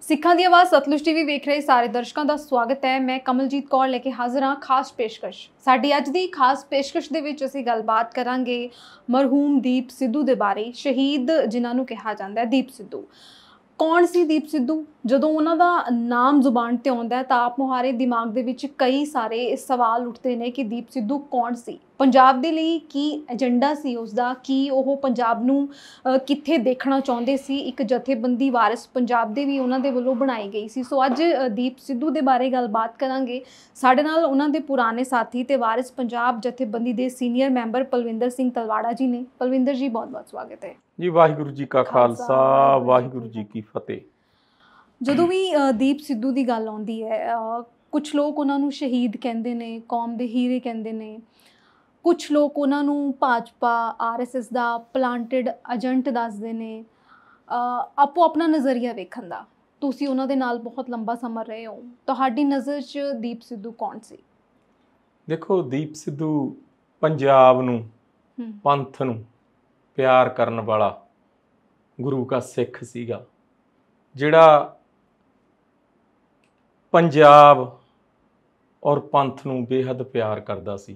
ਸਿੱਖਾਂ ਦੀ ਆਵਾਜ਼ ਸਤਲੁਜ ਟੀਵੀ ਵੇਖ ਰਹੇ ਸਾਰੇ ਦਰਸ਼ਕਾਂ ਦਾ ਸਵਾਗਤ ਹੈ। ਮੈਂ ਕਮਲਜੀਤ ਕੌਰ ਲੈ ਕੇ ਹਾਜ਼ਰ ਹਾਂ ਖਾਸ ਪੇਸ਼ਕਸ਼। ਸਾਡੀ ਅੱਜ ਦੀ ਖਾਸ ਪੇਸ਼ਕਸ਼ ਦੇ ਵਿੱਚ ਅਸੀਂ ਗੱਲਬਾਤ ਕਰਾਂਗੇ ਮਰਹੂਮ ਦੀਪ ਸਿੱਧੂ ਦੇ ਬਾਰੇ। ਸ਼ਹੀਦ ਜਿਨ੍ਹਾਂ ਨੂੰ ਕਿਹਾ ਜਾਂਦਾ ਹੈ ਦੀਪ ਸਿੱਧੂ। ਕੌਣ ਸੀ ਦੀਪ ਸਿੱਧੂ? ਜਦੋਂ ਉਹਨਾਂ ਦਾ ਨਾਮ ਜ਼ੁਬਾਨ ਤੇ ਆਉਂਦਾ ਹੈ ਤਾਂ ਆਪ ਮੁਹਾਰੇ ਦਿਮਾਗ ਦੇ ਵਿੱਚ ਕਈ ਸਾਰੇ ਸਵਾਲ ਉੱਠਦੇ ਨੇ ਕਿ ਦੀਪ ਸਿੱਧੂ ਕੌਣ ਸੀ, ਪੰਜਾਬ ਦੇ ਲਈ ਕੀ ਏਜੰਡਾ ਸੀ ਉਸਦਾ, ਕੀ ਉਹ ਪੰਜਾਬ ਨੂੰ ਕਿੱਥੇ ਦੇਖਣਾ ਚਾਹੁੰਦੇ ਸੀ। ਇੱਕ ਜਥੇਬੰਦੀ ਵਾਰਿਸ ਪੰਜਾਬ ਦੇ ਵੀ ਉਹਨਾਂ ਦੇ ਵੱਲੋਂ ਬਣਾਈ ਗਈ ਸੀ। ਸੋ ਅੱਜ ਦੀਪ ਸਿੱਧੂ ਦੇ ਬਾਰੇ ਗੱਲਬਾਤ ਕਰਾਂਗੇ। ਸਾਡੇ ਨਾਲ ਉਹਨਾਂ ਦੇ ਪੁਰਾਣੇ ਸਾਥੀ ਤੇ ਵਾਰਿਸ ਪੰਜਾਬ ਜਥੇਬੰਦੀ ਦੇ ਸੀਨੀਅਰ ਮੈਂਬਰ ਪਲਵਿੰਦਰ ਸਿੰਘ ਤਲਵਾੜਾ ਜੀ ਨੇ। ਪਲਵਿੰਦਰ ਜੀ ਬਹੁਤ ਬਹੁਤ ਸਵਾਗਤ ਹੈ ਜੀ। ਵਾਹਿਗੁਰੂ ਜੀ ਕਾ ਖਾਲਸਾ, ਵਾਹਿਗੁਰੂ ਜੀ ਕੀ ਫਤਿਹ। ਜਦੋਂ ਵੀ ਦੀਪ ਸਿੱਧੂ ਦੀ ਗੱਲ ਆਉਂਦੀ ਹੈ, ਕੁਛ ਲੋਕ ਉਹਨਾਂ ਨੂੰ ਸ਼ਹੀਦ ਕਹਿੰਦੇ ਨੇ, ਕੌਮ ਦੇ ਹੀਰੇ ਕਹਿੰਦੇ ਨੇ। ਕੁਛ ਲੋਕ ਉਹਨਾਂ ਨੂੰ ਭਾਜਪਾ RSS ਦਾ ਪਲਾਂਟਡ ਏਜੰਟ ਦੱਸਦੇ ਨੇ। ਆਪੋ ਆਪਣਾ ਨਜ਼ਰੀਆ ਵੇਖਣ ਦਾ। ਤੁਸੀਂ ਉਹਨਾਂ ਦੇ ਨਾਲ ਬਹੁਤ ਲੰਬਾ ਸਮਾਂ ਰਹੇ ਹੋ, ਤੁਹਾਡੀ ਨਜ਼ਰ 'ਚ ਦੀਪ ਸਿੱਧੂ ਕੌਣ ਸੀ? ਦੇਖੋ, ਦੀਪ ਸਿੱਧੂ ਪੰਜਾਬ ਨੂੰ, ਪੰਥ ਨੂੰ ਪਿਆਰ ਕਰਨ ਵਾਲਾ ਗੁਰੂ ਕਾ ਸਿੱਖ ਸੀਗਾ, ਜਿਹੜਾ ਪੰਜਾਬ ਔਰ ਪੰਥ ਨੂੰ ਬੇਹੱਦ ਪਿਆਰ ਕਰਦਾ ਸੀ।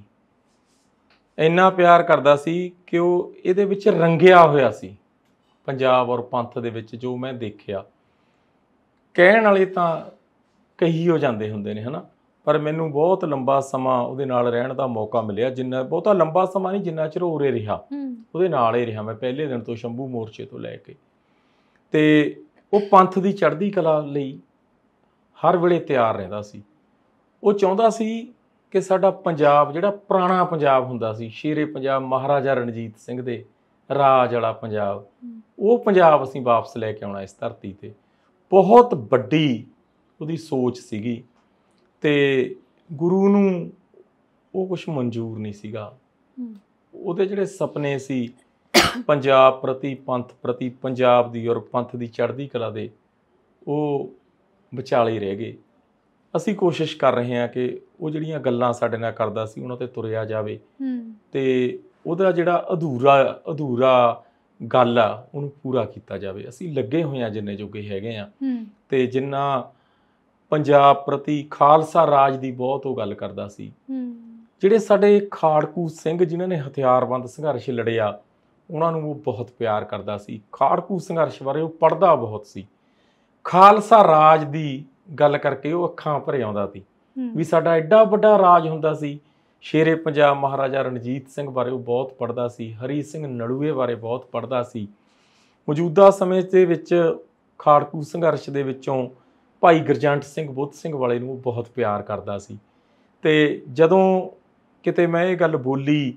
ਇੰਨਾ ਪਿਆਰ ਕਰਦਾ ਸੀ ਕਿ ਉਹ ਇਹਦੇ ਵਿੱਚ ਰੰਗਿਆ ਹੋਇਆ ਸੀ। ਪੰਜਾਬ ਔਰ ਪੰਥ ਦੇ ਵਿੱਚ ਜੋ ਮੈਂ ਦੇਖਿਆ, ਕਹਿਣ ਵਾਲੇ ਤਾਂ ਕਹੀ ਹੋ ਜਾਂਦੇ ਹੁੰਦੇ ਨੇ ਹਨਾ, ਪਰ ਮੈਨੂੰ ਬਹੁਤ ਲੰਬਾ ਸਮਾਂ ਉਹਦੇ ਨਾਲ ਰਹਿਣ ਦਾ ਮੌਕਾ ਮਿਲਿਆ। ਜਿੰਨਾ ਬਹੁਤਾ ਲੰਬਾ ਸਮਾਂ ਨਹੀਂ, ਜਿੰਨਾ ਚਿਰ ਉਰੇ ਰਿਹਾ ਉਹਦੇ ਨਾਲ ਹੀ ਰਿਹਾ ਮੈਂ ਪਹਿਲੇ ਦਿਨ ਤੋਂ, ਸ਼ੰਭੂ ਮੋਰਚੇ ਤੋਂ ਲੈ ਕੇ। ਤੇ ਉਹ ਪੰਥ ਦੀ ਚੜ੍ਹਦੀ ਕਲਾ ਲਈ ਹਰ ਵੇਲੇ ਤਿਆਰ ਰਹਿੰਦਾ ਸੀ। ਉਹ ਚਾਹੁੰਦਾ ਸੀ ਕਿ ਸਾਡਾ ਪੰਜਾਬ, ਜਿਹੜਾ ਪੁਰਾਣਾ ਪੰਜਾਬ ਹੁੰਦਾ ਸੀ, ਸ਼ੇਰੇ ਪੰਜਾਬ, ਮਹਾਰਾਜਾ ਰਣਜੀਤ ਸਿੰਘ ਦੇ ਰਾਜ ਵਾਲਾ ਪੰਜਾਬ, ਉਹ ਪੰਜਾਬ ਅਸੀਂ ਵਾਪਸ ਲੈ ਕੇ ਆਉਣਾ ਇਸ ਧਰਤੀ ਤੇ। ਬਹੁਤ ਵੱਡੀ ਉਹਦੀ ਸੋਚ ਸੀਗੀ ਤੇ ਗੁਰੂ ਨੂੰ ਉਹ ਕੁਛ ਮਨਜ਼ੂਰ ਨਹੀਂ ਸੀਗਾ। ਉਹਦੇ ਜਿਹੜੇ ਸੁਪਨੇ ਸੀ ਪੰਜਾਬ ਪ੍ਰਤੀ, ਪੰਥ ਪ੍ਰਤੀ, ਪੰਜਾਬ ਦੀ ਔਰ ਪੰਥ ਦੀ ਚੜ੍ਹਦੀ ਕਲਾ ਦੇ, ਉਹ ਵਿਚਾਲੇ ਰਹਿ ਗਏ। ਅਸੀਂ ਕੋਸ਼ਿਸ਼ ਕਰ ਰਹੇ ਹਾਂ ਕਿ ਉਹ ਜਿਹੜੀਆਂ ਗੱਲਾਂ ਸਾਡੇ ਨਾਲ ਕਰਦਾ ਸੀ ਉਹਨਾਂ 'ਤੇ ਤੁਰਿਆ ਜਾਵੇ ਤੇ ਉਹਦਾ ਜਿਹੜਾ ਅਧੂਰਾ ਗੱਲ ਆ ਉਹਨੂੰ ਪੂਰਾ ਕੀਤਾ ਜਾਵੇ। ਅਸੀਂ ਲੱਗੇ ਹੋਏ ਹਾਂ ਜਿੰਨੇ ਜੋਗੇ ਹੈਗੇ ਆ। ਤੇ ਜਿੰਨਾ ਪੰਜਾਬ ਪ੍ਰਤੀ, ਖਾਲਸਾ ਰਾਜ ਦੀ ਬਹੁਤ ਉਹ ਗੱਲ ਕਰਦਾ ਸੀ। ਜਿਹੜੇ ਸਾਡੇ ਖਾੜਕੂ ਸਿੰਘ ਜਿਨ੍ਹਾਂ ਨੇ ਹਥਿਆਰਬੰਦ ਸੰਘਰਸ਼ ਲੜਿਆ, ਉਹਨਾਂ ਨੂੰ ਉਹ ਬਹੁਤ ਪਿਆਰ ਕਰਦਾ ਸੀ। ਖਾੜਕੂ ਸੰਘਰਸ਼ ਬਾਰੇ ਉਹ ਪੜ੍ਹਦਾ ਬਹੁਤ ਸੀ। ਖਾਲਸਾ ਰਾਜ ਦੀ ਗੱਲ ਕਰਕੇ ਉਹ ਅੱਖਾਂ ਭਰੇ ਆਉਂਦਾ ਸੀ ਵੀ ਸਾਡਾ ਐਡਾ ਵੱਡਾ ਰਾਜ ਹੁੰਦਾ ਸੀ। ਸ਼ੇਰੇ ਪੰਜਾਬ ਮਹਾਰਾਜਾ ਰਣਜੀਤ ਸਿੰਘ ਬਾਰੇ ਉਹ ਬਹੁਤ ਪੜ੍ਹਦਾ ਸੀ। ਹਰੀ ਸਿੰਘ ਨਲੂਏ ਬਾਰੇ ਬਹੁਤ ਪੜ੍ਹਦਾ ਸੀ। ਮੌਜੂਦਾ ਸਮੇਂ ਦੇ ਵਿੱਚ ਖਾੜਕੂ ਸੰਘਰਸ਼ ਦੇ ਵਿੱਚੋਂ ਭਾਈ ਗੁਰਜੰਟ ਸਿੰਘ ਬੁੱਧ ਸਿੰਘ ਵਾਲੇ ਨੂੰ ਉਹ ਬਹੁਤ ਪਿਆਰ ਕਰਦਾ ਸੀ। ਤੇ ਜਦੋਂ ਕਿਤੇ ਮੈਂ ਇਹ ਗੱਲ ਬੋਲੀ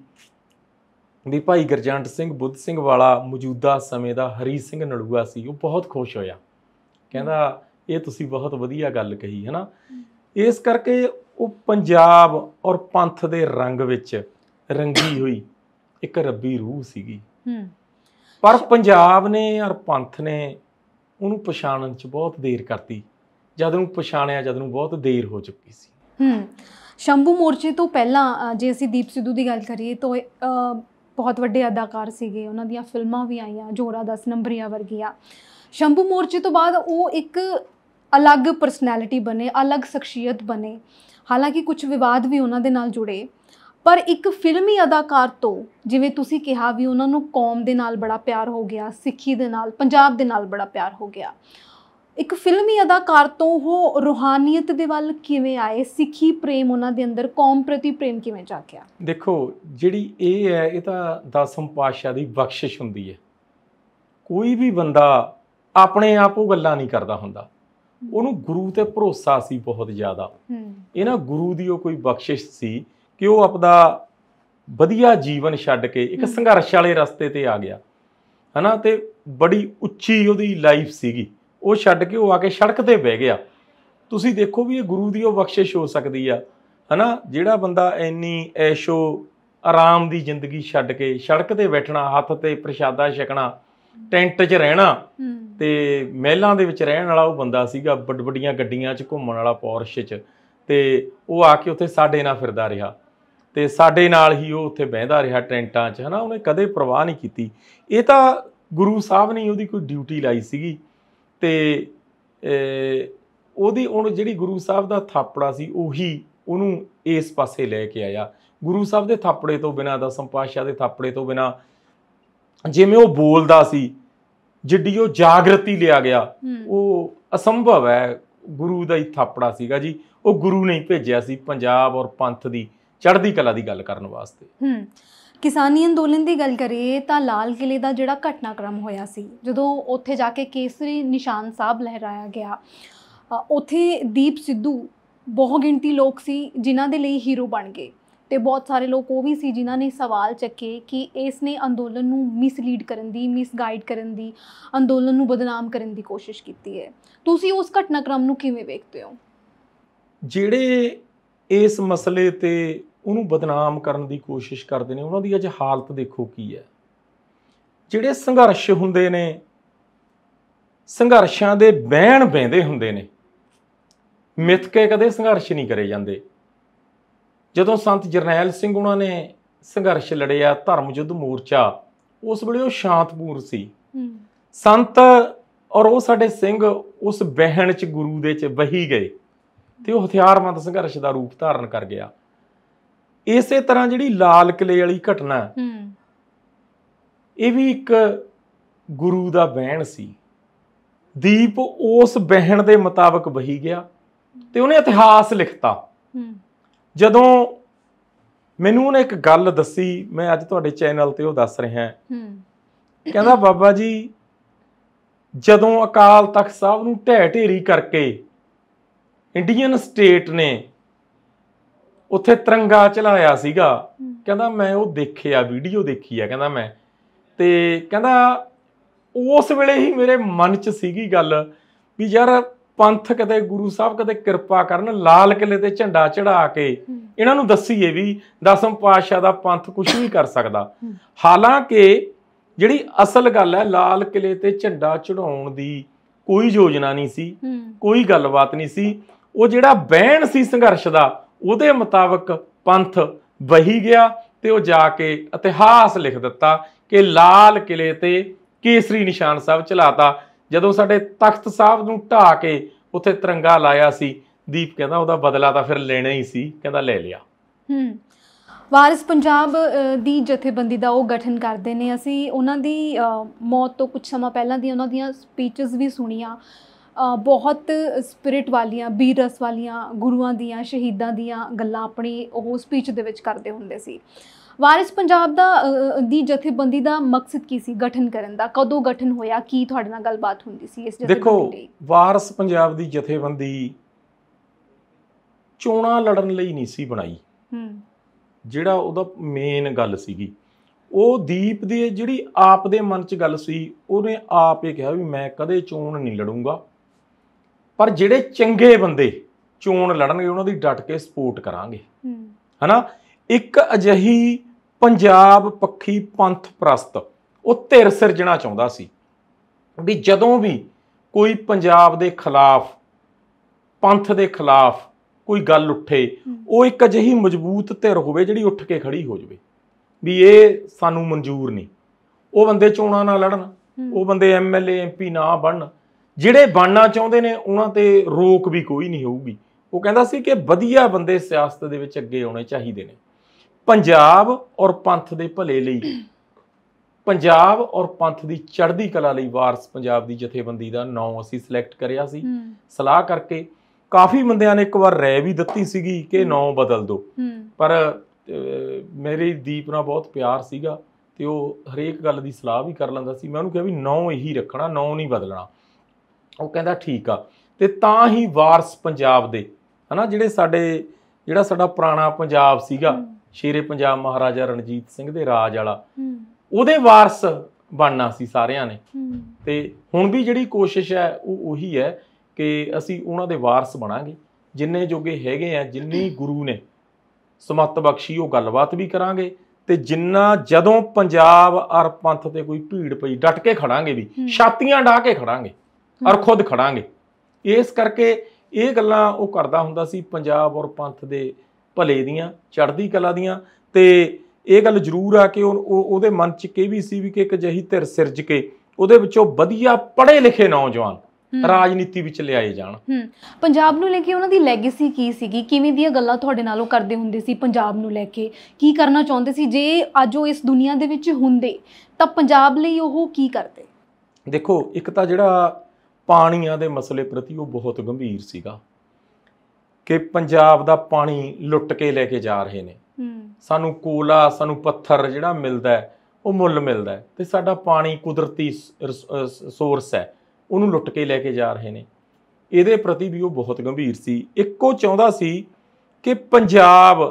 ਵੀ ਭਾਈ ਗੁਰਜੰਟ ਸਿੰਘ ਬੁੱਧ ਸਿੰਘ ਵਾਲਾ ਮੌਜੂਦਾ ਸਮੇਂ ਦਾ ਹਰੀ ਸਿੰਘ ਨਲੂਆ ਸੀ, ਉਹ ਬਹੁਤ ਖੁਸ਼ ਹੋਇਆ। ਕਹਿੰਦਾ ਇਹ ਤੁਸੀਂ ਬਹੁਤ ਵਧੀਆ ਗੱਲ ਕਹੀ ਹੈ ਨਾ। ਇਸ ਕਰਕੇ ਉਹ ਪੰਜਾਬ ਔਰ ਪੰਥ ਦੇ ਰੰਗ ਵਿੱਚ ਰੰਗੀ ਹੋਈ ਇੱਕ ਰੱਬੀ ਰੂਹ ਸੀਗੀ। ਪਰ ਪੰਜਾਬ ਨੇ ਔਰ ਪੰਥ ਨੇ ਉਹਨੂੰ ਪਛਾਣਨ 'ਚ ਬਹੁਤ ਦੇਰ ਕਰਤੀ। ਜਦ ਨੂੰ ਪਛਾਣਿਆ, ਜਦ ਨੂੰ ਬਹੁਤ ਦੇਰ ਹੋ ਚੁੱਕੀ ਸੀ। ਸ਼ੰਭੂ ਮੋਰਚੇ ਤੋਂ ਪਹਿਲਾਂ ਜੇ ਅਸੀਂ ਦੀਪ ਸਿੱਧੂ ਦੀ ਗੱਲ ਕਰੀਏ ਤਾਂ ਬਹੁਤ ਵੱਡੇ ਅਦਾਕਾਰ ਸੀਗੇ। ਉਹਨਾਂ ਦੀਆਂ ਫਿਲਮਾਂ ਵੀ ਆਈਆਂ, ਜੋਰਾ 10 ਨੰਬਰੀਆਂ ਵਰਗੀਆਂ। ਸ਼ੰਭੂ ਮੋਰਚੇ ਤੋਂ ਬਾਅਦ ਉਹ ਇੱਕ ਅਲੱਗ ਪਰਸਨੈਲਿਟੀ ਬਣੇ, ਅਲੱਗ ਸ਼ਖਸੀਅਤ ਬਣੇ। ਹਾਲਾਂਕਿ ਕੁਝ ਵਿਵਾਦ ਵੀ ਉਹਨਾਂ ਦੇ ਨਾਲ ਜੁੜੇ, ਪਰ ਇੱਕ ਫਿਲਮੀ ਅਦਾਕਾਰ ਤੋਂ, ਜਿਵੇਂ ਤੁਸੀਂ ਕਿਹਾ ਵੀ ਉਹਨਾਂ ਨੂੰ ਕੌਮ ਦੇ ਨਾਲ ਬੜਾ ਪਿਆਰ ਹੋ ਗਿਆ, ਸਿੱਖੀ ਦੇ ਨਾਲ, ਪੰਜਾਬ ਦੇ ਨਾਲ ਬੜਾ ਪਿਆਰ ਹੋ ਗਿਆ, ਇੱਕ ਫਿਲਮੀ ਅਦਾਕਾਰ ਤੋਂ ਉਹ ਰੂਹਾਨੀਅਤ ਦੇ ਵੱਲ ਕਿਵੇਂ ਆਏ? ਸਿੱਖੀ ਪ੍ਰੇਮ ਉਹਨਾਂ ਦੇ ਅੰਦਰ, ਕੌਮ ਪ੍ਰਤੀ ਪ੍ਰੇਮ ਕਿਵੇਂ ਜਾਗਿਆ? ਦੇਖੋ, ਜਿਹੜੀ ਇਹ ਹੈ, ਇਹ ਤਾਂ ਦਸਮ ਪਾਤਸ਼ਾਹ ਦੀ ਬਖਸ਼ਿਸ਼ ਹੁੰਦੀ ਹੈ। ਕੋਈ ਵੀ ਬੰਦਾ ਆਪਣੇ ਆਪ ਉਹ ਗੱਲਾਂ ਨਹੀਂ ਕਰਦਾ ਹੁੰਦਾ। ਉਹਨੂੰ ਗੁਰੂ ਤੇ ਭਰੋਸਾ ਸੀ ਬਹੁਤ ਜ਼ਿਆਦਾ। ਇਹ ਨਾ ਗੁਰੂ ਦੀ ਉਹ ਕੋਈ ਬਖਸ਼ਿਸ਼ ਸੀ ਕਿ ਉਹ ਆਪਦਾ ਵਧੀਆ ਜੀਵਨ ਛੱਡ ਕੇ ਇੱਕ ਸੰਘਰਸ਼ ਵਾਲੇ ਰਸਤੇ ਤੇ ਆ ਗਿਆ ਹਨਾ। ਤੇ ਬੜੀ ਉੱਚੀ ਉਹਦੀ ਲਾਈਫ ਸੀਗੀ, ਉਹ ਛੱਡ ਕੇ ਉਹ ਆ ਕੇ ਸੜਕ ਤੇ ਬਹਿ ਗਿਆ। ਤੁਸੀਂ ਦੇਖੋ ਵੀ ਇਹ ਗੁਰੂ ਦੀ ਉਹ ਬਖਸ਼ਿਸ਼ ਹੋ ਸਕਦੀ ਆ ਹਨਾ। ਜਿਹੜਾ ਬੰਦਾ ਇੰਨੀ ਐਸ਼ੋ ਆਰਾਮ ਦੀ ਜ਼ਿੰਦਗੀ ਛੱਡ ਕੇ ਸੜਕ ਤੇ ਬੈਠਣਾ, ਹੱਥ ਤੇ ਪ੍ਰਸ਼ਾਦਾ ਛਕਣਾ, ਟੈਂਟ 'ਚ ਰਹਿਣਾ ਤੇ ਮਹਿਲਾਂ ਦੇ ਵਿੱਚ ਰਹਿਣ ਵਾਲਾ ਉਹ ਬੰਦਾ ਸੀਗਾ। ਵੱਡੀਆਂ ਗੱਡੀਆਂ 'ਚ ਘੁੰਮਣ ਵਾਲਾ, ਪੌਰਸ਼ 'ਚ। ਤੇ ਉਹ ਆ ਕੇ ਉੱਥੇ ਸਾਡੇ ਨਾਲ ਫਿਰਦਾ ਰਿਹਾ ਤੇ ਸਾਡੇ ਨਾਲ ਹੀ ਉਹ ਉੱਥੇ ਬਹਿੰਦਾ ਰਿਹਾ ਟੈਂਟਾਂ 'ਚ ਹਨਾ। ਉਹਨੇ ਕਦੇ ਪਰਵਾਹ ਨਹੀਂ ਕੀਤੀ। ਇਹ ਤਾਂ ਗੁਰੂ ਸਾਹਿਬ ਨੇ ਉਹਦੀ ਕੋਈ ਡਿਊਟੀ ਲਾਈ ਸੀਗੀ ਤੇ ਉਹਦੀ ਹੁਣ ਜਿਹੜੀ ਗੁਰੂ ਸਾਹਿਬ ਦਾ ਥਾਪੜਾ ਸੀ ਉਹੀ ਉਹਨੂੰ ਇਸ ਪਾਸੇ ਲੈ ਕੇ ਆਇਆ। ਗੁਰੂ ਸਾਹਿਬ ਦੇ ਥਾਪੜੇ ਤੋਂ ਬਿਨਾਂ, ਦਸਮ ਪਾਤਸ਼ਾਹ ਦੇ ਥਾਪੜੇ ਤੋਂ ਬਿਨਾਂ ਜਿਵੇਂ ਉਹ ਬੋਲਦਾ ਸੀ, ਜਿੱਡੀ ਉਹ ਜਾਗਰਤੀ ਲਿਆ ਗਿਆ, ਉਹ ਅਸੰਭਵ ਹੈ। ਗੁਰੂ ਦਾ ਹੀ ਥਾਪੜਾ ਸੀਗਾ ਜੀ, ਉਹ ਗੁਰੂ ਨੇ ਭੇਜਿਆ ਸੀ ਪੰਜਾਬ ਔਰ ਪੰਥ ਦੀ ਚੜ੍ਹਦੀ ਕਲਾ ਦੀ ਗੱਲ ਕਰਨ ਵਾਸਤੇ। ਕਿਸਾਨੀ ਅੰਦੋਲਨ ਦੀ ਗੱਲ ਕਰੀਏ ਤਾਂ ਲਾਲ ਕਿਲੇ ਦਾ ਜਿਹੜਾ ਘਟਨਾਕ੍ਰਮ ਹੋਇਆ ਸੀ, ਜਦੋਂ ਉੱਥੇ ਜਾ ਕੇ ਕੇਸਰੀ ਨਿਸ਼ਾਨ ਸਾਹਿਬ ਲਹਿਰਾਇਆ ਗਿਆ, ਉੱਥੇ ਦੀਪ ਸਿੱਧੂ ਬਹੁ ਗਿਣਤੀ ਲੋਕ ਸੀ ਜਿਨ੍ਹਾਂ ਦੇ ਲਈ ਹੀਰੋ ਬਣ ਗਏ, ਤੇ ਬਹੁਤ ਸਾਰੇ ਲੋਕ ਉਹ ਵੀ ਸੀ ਜਿਨ੍ਹਾਂ ਨੇ ਸਵਾਲ ਚੱਕੇ ਕਿ ਇਸ ਨੇ ਅੰਦੋਲਨ ਨੂੰ ਮਿਸਲੀਡ ਕਰਨ ਦੀ, ਮਿਸਗਾਈਡ ਕਰਨ ਦੀ, ਅੰਦੋਲਨ ਨੂੰ ਬਦਨਾਮ ਕਰਨ ਦੀ ਕੋਸ਼ਿਸ਼ ਕੀਤੀ ਹੈ। ਤੁਸੀਂ ਉਸ ਘਟਨਾਕ੍ਰਮ ਨੂੰ ਕਿਵੇਂ ਵੇਖਦੇ ਹੋ? ਜਿਹੜੇ ਇਸ ਮਸਲੇ ਤੇ ਉਹਨੂੰ ਬਦਨਾਮ ਕਰਨ ਦੀ ਕੋਸ਼ਿਸ਼ ਕਰਦੇ ਨੇ, ਉਹਨਾਂ ਦੀ ਅੱਜ ਹਾਲਤ ਦੇਖੋ ਕੀ ਹੈ। ਜਿਹੜੇ ਸੰਘਰਸ਼ ਹੁੰਦੇ ਨੇ, ਸੰਘਰਸ਼ਾਂ ਦੇ ਬਹਿਣ ਬਹਿੰਦੇ ਹੁੰਦੇ ਨੇ, ਮਿੱਥ ਕੇ ਕਦੇ ਸੰਘਰਸ਼ ਨਹੀਂ ਕਰੇ ਜਾਂਦੇ। ਜਦੋਂ ਸੰਤ ਜਰਨੈਲ ਸਿੰਘ ਉਹਨਾਂ ਨੇ ਸੰਘਰਸ਼ ਲੜਿਆ, ਧਰਮ ਯੁੱਧ ਮੋਰਚਾ, ਉਸ ਵੇਲੇ ਉਹ ਸ਼ਾਂਤਪੂਰ ਸੀ। ਸੰਤ ਔਰ ਉਹ ਸਾਡੇ ਸਿੰਘ ਉਸ ਬਹਿਣ 'ਚ ਗੁਰੂ ਦੇ 'ਚ ਵਹੀ ਗਏ ਤੇ ਉਹ ਹਥਿਆਰਬੰਦ ਸੰਘਰਸ਼ ਦਾ ਰੂਪ ਧਾਰਨ ਕਰ ਗਿਆ। ਇਸੇ ਤਰ੍ਹਾਂ ਜਿਹੜੀ ਲਾਲ ਕਿਲੇ ਵਾਲੀ ਘਟਨਾ, ਇਹ ਵੀ ਇੱਕ ਗੁਰੂ ਦਾ ਬਹਿਣ ਸੀ। ਦੀਪ ਉਸ ਬਹਿਣ ਦੇ ਮੁਤਾਬਕ ਵਹੀ ਗਿਆ ਤੇ ਉਹਨੇ ਇਤਿਹਾਸ ਲਿਖਤਾ। ਜਦੋਂ ਮੈਨੂੰ ਉਹਨੇ ਇੱਕ ਗੱਲ ਦੱਸੀ, ਮੈਂ ਅੱਜ ਤੁਹਾਡੇ ਚੈਨਲ ਤੇ ਉਹ ਦੱਸ ਰਿਹਾ, ਕਹਿੰਦਾ ਬਾਬਾ ਜੀ, ਜਦੋਂ ਅਕਾਲ ਤਖਤ ਸਾਹਿਬ ਨੂੰ ਢਹਿ ਢੇਰੀ ਕਰਕੇ ਇੰਡੀਅਨ ਸਟੇਟ ਨੇ ਉੱਥੇ ਤਿਰੰਗਾ ਚਲਾਇਆ ਸੀਗਾ, ਕਹਿੰਦਾ ਮੈਂ ਉਹ ਦੇਖਿਆ, ਵੀਡੀਓ ਦੇਖੀ ਆ ਕਹਿੰਦਾ ਮੈਂ, ਤੇ ਕਹਿੰਦਾ ਉਸ ਵੇਲੇ ਹੀ ਮੇਰੇ ਮਨ 'ਚ ਸੀਗੀ ਗੱਲ ਵੀ ਯਾਰ ਪੰਥ ਕਦੇ ਗੁਰੂ ਸਾਹਿਬ ਕਦੇ ਕਿਰਪਾ ਕਰਨ, ਲਾਲ ਕਿਲੇ ਤੇ ਝੰਡਾ ਚੜਾ ਕੇ ਇਹਨਾਂ ਨੂੰ ਦੱਸੀਏ ਵੀ ਦਸਮ ਪਾਤਸ਼ਾਹ ਦਾ ਪੰਥ ਕੁਝ ਵੀ ਕਰ ਸਕਦਾ। ਹਾਲਾਂਕਿ ਜਿਹੜੀ ਅਸਲ ਗੱਲ ਹੈ, ਲਾਲ ਕਿਲੇ ਤੇ ਝੰਡਾ ਚੜਾਉਣ ਦੀ ਕੋਈ ਯੋਜਨਾ ਨਹੀਂ ਸੀ, ਕੋਈ ਗੱਲਬਾਤ ਨਹੀਂ ਸੀ। ਉਹ ਜਿਹੜਾ ਬਹਿਣ ਸੀ ਸੰਘਰਸ਼ ਦਾ, ਉਹਦੇ ਮੁਤਾਬਕ ਪੰਥ ਵਹੀ ਗਿਆ ਤੇ ਉਹ ਜਾ ਕੇ ਇਤਿਹਾਸ ਲਿਖ ਦਿੱਤਾ ਕਿ ਲਾਲ ਕਿਲੇ ਤੇ ਕੇਸਰੀ ਨਿਸ਼ਾਨ ਸਾਹਿਬ ਚਲਾਤਾ। ਜਦੋਂ ਸਾਡੇ ਤਖਤ ਸਾਹਿਬ ਨੂੰ ਢਾਹ ਕੇ ਉੱਥੇ ਤਿਰੰਗਾ ਲਾਇਆ ਸੀ, ਦੀਪ ਕਹਿੰਦਾ ਉਹਦਾ ਬਦਲਾ ਤਾਂ ਫਿਰ ਲੈਣਾ ਹੀ ਸੀ, ਕਹਿੰਦਾ ਲੈ ਲਿਆ। ਵਾਰਿਸ ਪੰਜਾਬ ਦੀ ਜਥੇਬੰਦੀ ਦਾ ਉਹ ਗਠਨ ਕਰਦੇ ਨੇ। ਅਸੀਂ ਉਹਨਾਂ ਦੀ ਮੌਤ ਤੋਂ ਕੁਝ ਸਮਾਂ ਪਹਿਲਾਂ ਦੀਆਂ ਉਹਨਾਂ ਦੀਆਂ ਸਪੀਚਸ ਵੀ ਸੁਣੀਆਂ, ਬਹੁਤ ਸਪਿਰਿਟ ਵਾਲੀਆਂ, ਬੀਰ ਰਸ ਵਾਲੀਆਂ, ਗੁਰੂਆਂ ਦੀਆਂ, ਸ਼ਹੀਦਾਂ ਦੀਆਂ ਗੱਲਾਂ ਆਪਣੀ ਉਹ ਸਪੀਚ ਦੇ ਵਿੱਚ ਕਰਦੇ ਹੁੰਦੇ ਸੀ। ਵਾਰਿਸ ਪੰਜਾਬ ਦੀ ਜਥੇਬੰਦੀ ਦਾ ਮਕਸਦ ਕੀ ਸੀ ਗਠਨ ਕਰਨ ਦਾ? ਕਦੋਂ ਗਠਨ ਹੋਇਆ? ਕੀ ਤੁਹਾਡੇ ਨਾਲ ਗੱਲਬਾਤ ਹੁੰਦੀ ਸੀ ਇਸ ਜਥੇਬੰਦੀ ਦੇਖੋ, ਲਈ? ਵਾਰਿਸ ਪੰਜਾਬ ਦੀ ਜਥੇਬੰਦੀ ਚੋਣਾਂ ਲੜਨ ਲਈ ਨਹੀਂ ਸੀ ਬਣਾਈ। ਜਿਹੜਾ ਉਹਦਾ ਮੇਨ ਗੱਲ ਸੀਗੀ, ਉਹ ਦੀਪ ਦੀ ਜਿਹੜੀ ਆਪ ਦੇ ਮਨ 'ਚ ਗੱਲ ਸੀ, ਉਹਨੇ ਆਪ ਇਹ ਕਿਹਾ ਵੀ ਮੈਂ ਕਦੇ ਚੋਣ ਨਹੀਂ ਲੜੂੰਗਾ, ਪਰ ਜਿਹੜੇ ਚੰਗੇ ਬੰਦੇ ਚੋਣ ਲੜਨਗੇ ਉਹਨਾਂ ਦੀ ਡਟ ਕੇ ਸਪੋਰਟ ਕਰਾਂਗੇ, ਹਨਾ। ਇੱਕ ਅਜਿਹੀ ਪੰਜਾਬ ਪੱਖੀ ਪੰਥ ਪ੍ਰਸਤ ਉਹ ਧਿਰ ਸਿਰਜਣਾ ਚਾਹੁੰਦਾ ਸੀ ਵੀ ਜਦੋਂ ਵੀ ਕੋਈ ਪੰਜਾਬ ਦੇ ਖਿਲਾਫ, ਪੰਥ ਦੇ ਖਿਲਾਫ ਕੋਈ ਗੱਲ ਉੱਠੇ, ਉਹ ਇੱਕ ਅਜਿਹੀ ਮਜ਼ਬੂਤ ਧਿਰ ਹੋਵੇ ਜਿਹੜੀ ਉੱਠ ਕੇ ਖੜੀ ਹੋ ਜਾਵੇ ਵੀ ਇਹ ਸਾਨੂੰ ਮਨਜ਼ੂਰ ਨਹੀਂ। ਉਹ ਬੰਦੇ ਚੋਣਾਂ ਨਾ ਲੜਨ, ਉਹ ਬੰਦੇ MLA MP ਨਾ ਬਣਨ, ਜਿਹੜੇ ਬਣਨਾ ਚਾਹੁੰਦੇ ਨੇ ਉਹਨਾਂ ਤੇ ਰੋਕ ਵੀ ਕੋਈ ਨਹੀਂ ਹੋਊਗੀ। ਉਹ ਕਹਿੰਦਾ ਸੀ ਕਿ ਵਧੀਆ ਬੰਦੇ ਸਿਆਸਤ ਦੇ ਵਿੱਚ ਅੱਗੇ ਆਉਣੇ ਚਾਹੀਦੇ ਨੇ। ਪੰਜਾਬ ਔਰ ਪੰਥ ਦੇ ਭਲੇ ਲਈ, ਪੰਜਾਬ ਔਰ ਪੰਥ ਦੀ ਚੜ੍ਹਦੀ ਕਲਾ ਲਈ ਵਾਰਿਸ ਪੰਜਾਬ ਦੀ ਜਥੇਬੰਦੀ ਦਾ ਨਾਂ ਅਸੀਂ ਸਿਲੈਕਟ ਕਰਿਆ ਸੀ। ਸਲਾਹ ਕਰਕੇ ਕਾਫੀ ਬੰਦਿਆਂ ਨੇ ਇੱਕ ਵਾਰ ਰਾਏ ਵੀ ਦਿੱਤੀ ਸੀਗੀ ਕਿ ਨਾਂ ਬਦਲ ਦਿਓ, ਪਰ ਮੇਰੇ ਦੀਪ ਨਾਲ ਬਹੁਤ ਪਿਆਰ ਸੀਗਾ ਤੇ ਉਹ ਹਰੇਕ ਗੱਲ ਦੀ ਸਲਾਹ ਵੀ ਕਰ ਲੈਂਦਾ ਸੀ। ਮੈਂ ਉਹਨੂੰ ਕਿਹਾ ਵੀ ਨਾਂ ਇਹੀ ਰੱਖਣਾ, ਨਾਂ ਨਹੀਂ ਬਦਲਣਾ। ਉਹ ਕਹਿੰਦਾ ਠੀਕ ਆ। ਤੇ ਤਾਂ ਹੀ ਵਾਰਿਸ ਪੰਜਾਬ ਦੇ, ਹਨਾ, ਜਿਹੜਾ ਸਾਡਾ ਪੁਰਾਣਾ ਪੰਜਾਬ ਸੀਗਾ, ਸ਼ੇਰੇ ਪੰਜਾਬ ਮਹਾਰਾਜਾ ਰਣਜੀਤ ਸਿੰਘ ਦੇ ਰਾਜ ਵਾਲਾ, ਉਹਦੇ ਵਾਰਿਸ ਬਣਨਾ ਸੀ ਸਾਰਿਆਂ ਨੇ। ਤੇ ਹੁਣ ਵੀ ਜਿਹੜੀ ਕੋਸ਼ਿਸ਼ ਹੈ ਉਹ ਉਹੀ ਹੈ ਕਿ ਅਸੀਂ ਉਹਨਾਂ ਦੇ ਵਾਰਿਸ ਬਣਾਂਗੇ, ਜਿੰਨੇ ਜੋਗੇ ਹੈਗੇ ਆ, ਜਿੰਨੀ ਗੁਰੂ ਨੇ ਸਮੱਤ ਬਖਸ਼ੀ ਉਹ ਗੱਲਬਾਤ ਵੀ ਕਰਾਂਗੇ, ਤੇ ਜਿੰਨਾ ਜਦੋਂ ਪੰਜਾਬ ਔਰ ਪੰਥ ਤੇ ਕੋਈ ਭੀੜ ਪਈ ਡਟ ਕੇ ਖੜਾਂਗੇ, ਵੀ ਛਾਤੀਆਂ ਢਾਹ ਕੇ ਖੜਾਂਗੇ ਔਰ ਖੁਦ ਖੜਾਂਗੇ। ਇਸ ਕਰਕੇ ਇਹ ਗੱਲਾਂ ਉਹ ਕਰਦਾ ਹੁੰਦਾ ਸੀ ਪੰਜਾਬ ਔਰ ਪੰਥ ਦੇ ਭਲੇ ਦੀਆਂ, ਚੜ੍ਹਦੀ ਕਲਾ ਦੀਆਂ। ਤੇ ਇਹ ਗੱਲ ਜ਼ਰੂਰ ਆ ਕਿ ਉਹਦੇ ਮਨ 'ਚ ਇਹ ਵੀ ਸੀ ਵੀ ਕਿ ਇੱਕ ਅਜਿਹੀ ਧਿਰ ਸਿਰਜ ਕੇ ਉਹਦੇ ਵਿੱਚੋਂ ਵਧੀਆ ਪੜ੍ਹੇ ਲਿਖੇ ਨੌਜਵਾਨ ਰਾਜਨੀਤੀ ਵਿੱਚ ਲਿਆਏ ਜਾਣ। ਪੰਜਾਬ ਨੂੰ ਲੈ ਕੇ ਉਹਨਾਂ ਦੀ ਲੈਗੇਸੀ ਕੀ ਸੀਗੀ, ਕਿਵੇਂ ਦੀਆਂ ਗੱਲਾਂ ਤੁਹਾਡੇ ਨਾਲੋਂ ਕਰਦੇ ਹੁੰਦੇ ਸੀ ਪੰਜਾਬ ਨੂੰ ਲੈ ਕੇ, ਕੀ ਕਰਨਾ ਚਾਹੁੰਦੇ ਸੀ? ਜੇ ਅੱਜ ਉਹ ਇਸ ਦੁਨੀਆ ਦੇ ਵਿੱਚ ਹੁੰਦੇ ਤਾਂ ਪੰਜਾਬ ਲਈ ਉਹ ਕੀ ਕਰਦੇ? ਦੇਖੋ, ਇੱਕ ਤਾਂ ਜਿਹੜਾ ਪਾਣੀਆਂ ਦੇ ਮਸਲੇ ਪ੍ਰਤੀ ਉਹ ਬਹੁਤ ਗੰਭੀਰ ਸੀਗਾ ਕਿ ਪੰਜਾਬ ਦਾ ਪਾਣੀ ਲੁੱਟ ਕੇ ਲੈ ਕੇ ਜਾ ਰਹੇ ਨੇ। ਸਾਨੂੰ ਕੋਲਾ, ਸਾਨੂੰ ਪੱਥਰ ਜਿਹੜਾ ਮਿਲਦਾ ਹੈ ਉਹ ਮੁੱਲ ਮਿਲਦਾ ਹੈ, ਤੇ ਸਾਡਾ ਪਾਣੀ ਕੁਦਰਤੀ ਸੋਰਸ ਹੈ, ਉਹਨੂੰ ਲੁੱਟ ਕੇ ਲੈ ਕੇ ਜਾ ਰਹੇ ਨੇ। ਇਹਦੇ ਪ੍ਰਤੀ ਵੀ ਉਹ ਬਹੁਤ ਗੰਭੀਰ ਸੀ। ਇੱਕੋ ਚਾਹੁੰਦਾ ਸੀ ਕਿ ਪੰਜਾਬ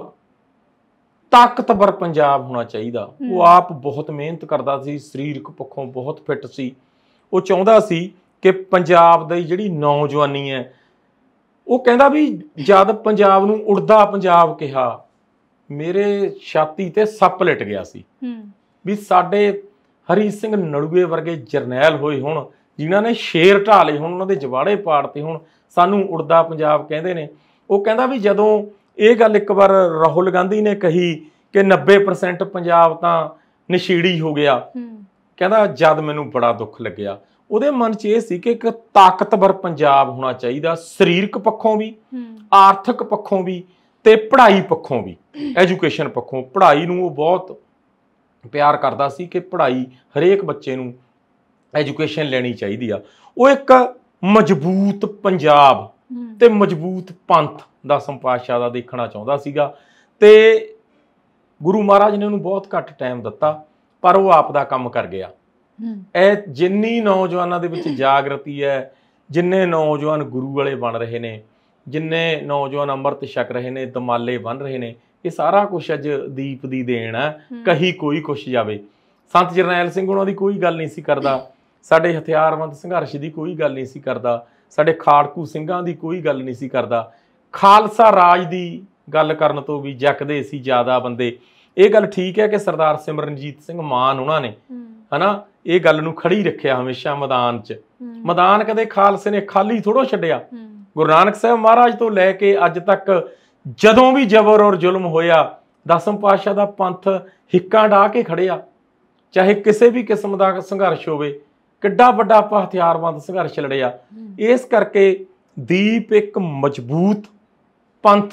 ਤਾਕਤਵਰ ਪੰਜਾਬ ਹੋਣਾ ਚਾਹੀਦਾ। ਉਹ ਆਪ ਬਹੁਤ ਮਿਹਨਤ ਕਰਦਾ ਸੀ, ਸਰੀਰਕ ਪੱਖੋਂ ਬਹੁਤ ਫਿੱਟ ਸੀ। ਉਹ ਚਾਹੁੰਦਾ ਸੀ ਕਿ ਪੰਜਾਬ ਦੀ ਜਿਹੜੀ ਨੌਜਵਾਨੀ ਹੈ, ਉਹ ਕਹਿੰਦਾ ਵੀ ਜਦ ਪੰਜਾਬ ਨੂੰ ਉੜਦਾ ਪੰਜਾਬ ਕਿਹਾ, ਮੇਰੇ ਛਾਤੀ ਤੇ ਸੱਪ ਲਿਟ ਗਿਆ ਸੀ ਵੀ ਸਾਡੇ ਹਰੀ ਸਿੰਘ ਨਲੂਏ ਵਰਗੇ ਜਰਨੈਲ ਹੋਏ ਹੁਣ, ਜਿਨ੍ਹਾਂ ਨੇ ਸ਼ੇਰ ਢਾਹ ਲਏ ਹੁਣ, ਉਹਨਾਂ ਦੇ ਜਵਾੜੇ ਪਾੜਤੇ ਹੁਣ, ਸਾਨੂੰ ਉੜਦਾ ਪੰਜਾਬ ਕਹਿੰਦੇ ਨੇ। ਉਹ ਕਹਿੰਦਾ ਵੀ ਜਦੋਂ ਇਹ ਗੱਲ ਇੱਕ ਵਾਰ ਰਾਹੁਲ ਗਾਂਧੀ ਨੇ ਕਹੀ ਕਿ 90% ਪੰਜਾਬ ਤਾਂ ਨਸ਼ੇੜੀ ਹੋ ਗਿਆ, ਕਹਿੰਦਾ ਜਦ ਮੈਨੂੰ ਬੜਾ ਦੁੱਖ ਲੱਗਿਆ। ਉਹਦੇ ਮਨ 'ਚ ਇਹ ਸੀ ਕਿ ਇੱਕ ਤਾਕਤਵਰ ਪੰਜਾਬ ਹੋਣਾ ਚਾਹੀਦਾ, ਸਰੀਰਕ ਪੱਖੋਂ ਵੀ, ਆਰਥਿਕ ਪੱਖੋਂ ਵੀ, ਤੇ ਪੜ੍ਹਾਈ ਪੱਖੋਂ ਵੀ। ਐਜੂਕੇਸ਼ਨ ਪੱਖੋਂ ਪੜ੍ਹਾਈ ਨੂੰ ਉਹ ਬਹੁਤ ਪਿਆਰ ਕਰਦਾ ਸੀ ਕਿ ਪੜ੍ਹਾਈ ਹਰੇਕ ਬੱਚੇ ਨੂੰ ਐਜੂਕੇਸ਼ਨ ਲੈਣੀ ਚਾਹੀਦੀ ਆ। ਉਹ ਇੱਕ ਮਜ਼ਬੂਤ ਪੰਜਾਬ ਤੇ ਮਜ਼ਬੂਤ ਪੰਥ ਦਸਮ ਪਾਤਸ਼ਾਹ ਦਾ ਦੇਖਣਾ ਚਾਹੁੰਦਾ ਸੀਗਾ, ਤੇ ਗੁਰੂ ਮਹਾਰਾਜ ਨੇ ਉਹਨੂੰ ਬਹੁਤ ਘੱਟ ਟਾਈਮ ਦਿੱਤਾ, ਪਰ ਉਹ ਆਪ ਦਾ ਕੰਮ ਕਰ ਗਿਆ। ਇਹ ਜਿੰਨੀ ਨੌਜਵਾਨਾਂ ਦੇ ਵਿੱਚ ਜਾਗਰਤੀ ਹੈ, ਜਿੰਨੇ ਨੌਜਵਾਨ ਗੁਰੂ ਵਾਲੇ ਬਣ ਰਹੇ ਨੇ, ਜਿੰਨੇ ਨੌਜਵਾਨ ਅੰਮ੍ਰਿਤ ਛਕ ਰਹੇ ਨੇ, ਦਮਾਲੇ ਬਣ ਰਹੇ ਨੇ, ਇਹ ਸਾਰਾ ਕੁਛ ਅੱਜ ਦੀਪ ਦੀ ਦੇਣ ਹੈ। ਕਹੀ ਕੋਈ ਕੁਛ ਜਾਵੇ, ਸੰਤ ਜਰਨੈਲ ਸਿੰਘ ਉਹਨਾਂ ਦੀ ਕੋਈ ਗੱਲ ਨਹੀਂ ਸੀ ਕਰਦਾ, ਸਾਡੇ ਹਥਿਆਰਬੰਦ ਸੰਘਰਸ਼ ਦੀ ਕੋਈ ਗੱਲ ਨਹੀਂ ਸੀ ਕਰਦਾ, ਸਾਡੇ ਖਾੜਕੂ ਸਿੰਘਾਂ ਦੀ ਕੋਈ ਗੱਲ ਨਹੀਂ ਸੀ ਕਰਦਾ, ਖਾਲਸਾ ਰਾਜ ਦੀ ਗੱਲ ਕਰਨ ਤੋਂ ਵੀ ਜੱਕਦੇ ਸੀ ਜ਼ਿਆਦਾ ਬੰਦੇ। ਇਹ ਗੱਲ ਠੀਕ ਹੈ ਕਿ ਸਰਦਾਰ ਸਿਮਰਨਜੀਤ ਸਿੰਘ ਮਾਨ ਉਹਨਾਂ ਨੇ ਹਨਾ ਇਹ ਗੱਲ ਨੂੰ ਖੜੀ ਰੱਖਿਆ ਹਮੇਸ਼ਾ ਮੈਦਾਨ 'ਚ। ਮੈਦਾਨ ਕਦੇ ਖਾਲਸੇ ਨੇ ਖਾਲੀ ਥੋੜੋ ਛੱਡਿਆ। ਗੁਰੂ ਨਾਨਕ ਸਾਹਿਬ ਮਹਾਰਾਜ ਤੋਂ ਲੈ ਕੇ ਅੱਜ ਤੱਕ ਜਦੋਂ ਵੀ ਜ਼ਬਰ ਔਰ ਜ਼ੁਲਮ ਹੋਇਆ, ਦਸਮ ਪਾਤਸ਼ਾਹ ਦਾ ਪੰਥ ਹਿੱਕਾਂ ਢਾਹ ਕੇ ਖੜਿਆ, ਚਾਹੇ ਕਿਸੇ ਵੀ ਕਿਸਮ ਦਾ ਸੰਘਰਸ਼ ਹੋਵੇ। ਕਿੱਡਾ ਵੱਡਾ ਆਪਾਂ ਹਥਿਆਰਬੰਦ ਸੰਘਰਸ਼ ਲੜਿਆ। ਇਸ ਕਰਕੇ ਦੀਪ ਇੱਕ ਮਜ਼ਬੂਤ ਪੰਥ,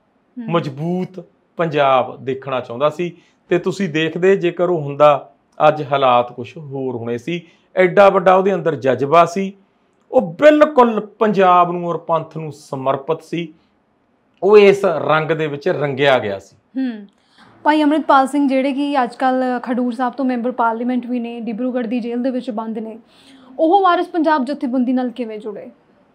ਮਜ਼ਬੂਤ ਪੰਜਾਬ ਦੇਖਣਾ ਚਾਹੁੰਦਾ ਸੀ, ਤੇ ਤੁਸੀਂ ਦੇਖਦੇ ਜੇਕਰ ਉਹ ਹੁੰਦਾ ਅੱਜ ਹਾਲਾਤ ਕੁਛ ਹੋਰ ਹੋਣੇ ਸੀ। ਐਡਾ ਵੱਡਾ ਉਹਦੇ ਅੰਦਰ ਜਜ਼ਬਾ ਸੀ, ਉਹ ਬਿਲਕੁਲ ਪੰਜਾਬ ਨੂੰ ਔਰ ਪੰਥ ਨੂੰ ਸਮਰਪਿਤ ਸੀ। ਉਹ ਇਸ ਰੰਗ ਦੇ ਵਿੱਚ ਰੰਗਿਆ ਗਿਆ ਸੀ। ਭਾਈ ਅੰਮ੍ਰਿਤਪਾਲ ਸਿੰਘ ਜਿਹੜੇ ਕਿ ਅੱਜ ਕੱਲ੍ਹ ਖਡੂਰ ਸਾਹਿਬ ਤੋਂ ਮੈਂਬਰ ਪਾਰਲੀਮੈਂਟ ਵੀ ਨੇ, ਡਿਬਰੂਗੜ੍ਹ ਦੀ ਜੇਲ੍ਹ ਦੇ ਵਿੱਚ ਬੰਦ ਨੇ, ਉਹ ਵਾਰਿਸ ਪੰਜਾਬ ਜਥੇਬੰਦੀ ਨਾਲ ਕਿਵੇਂ ਜੁੜੇ?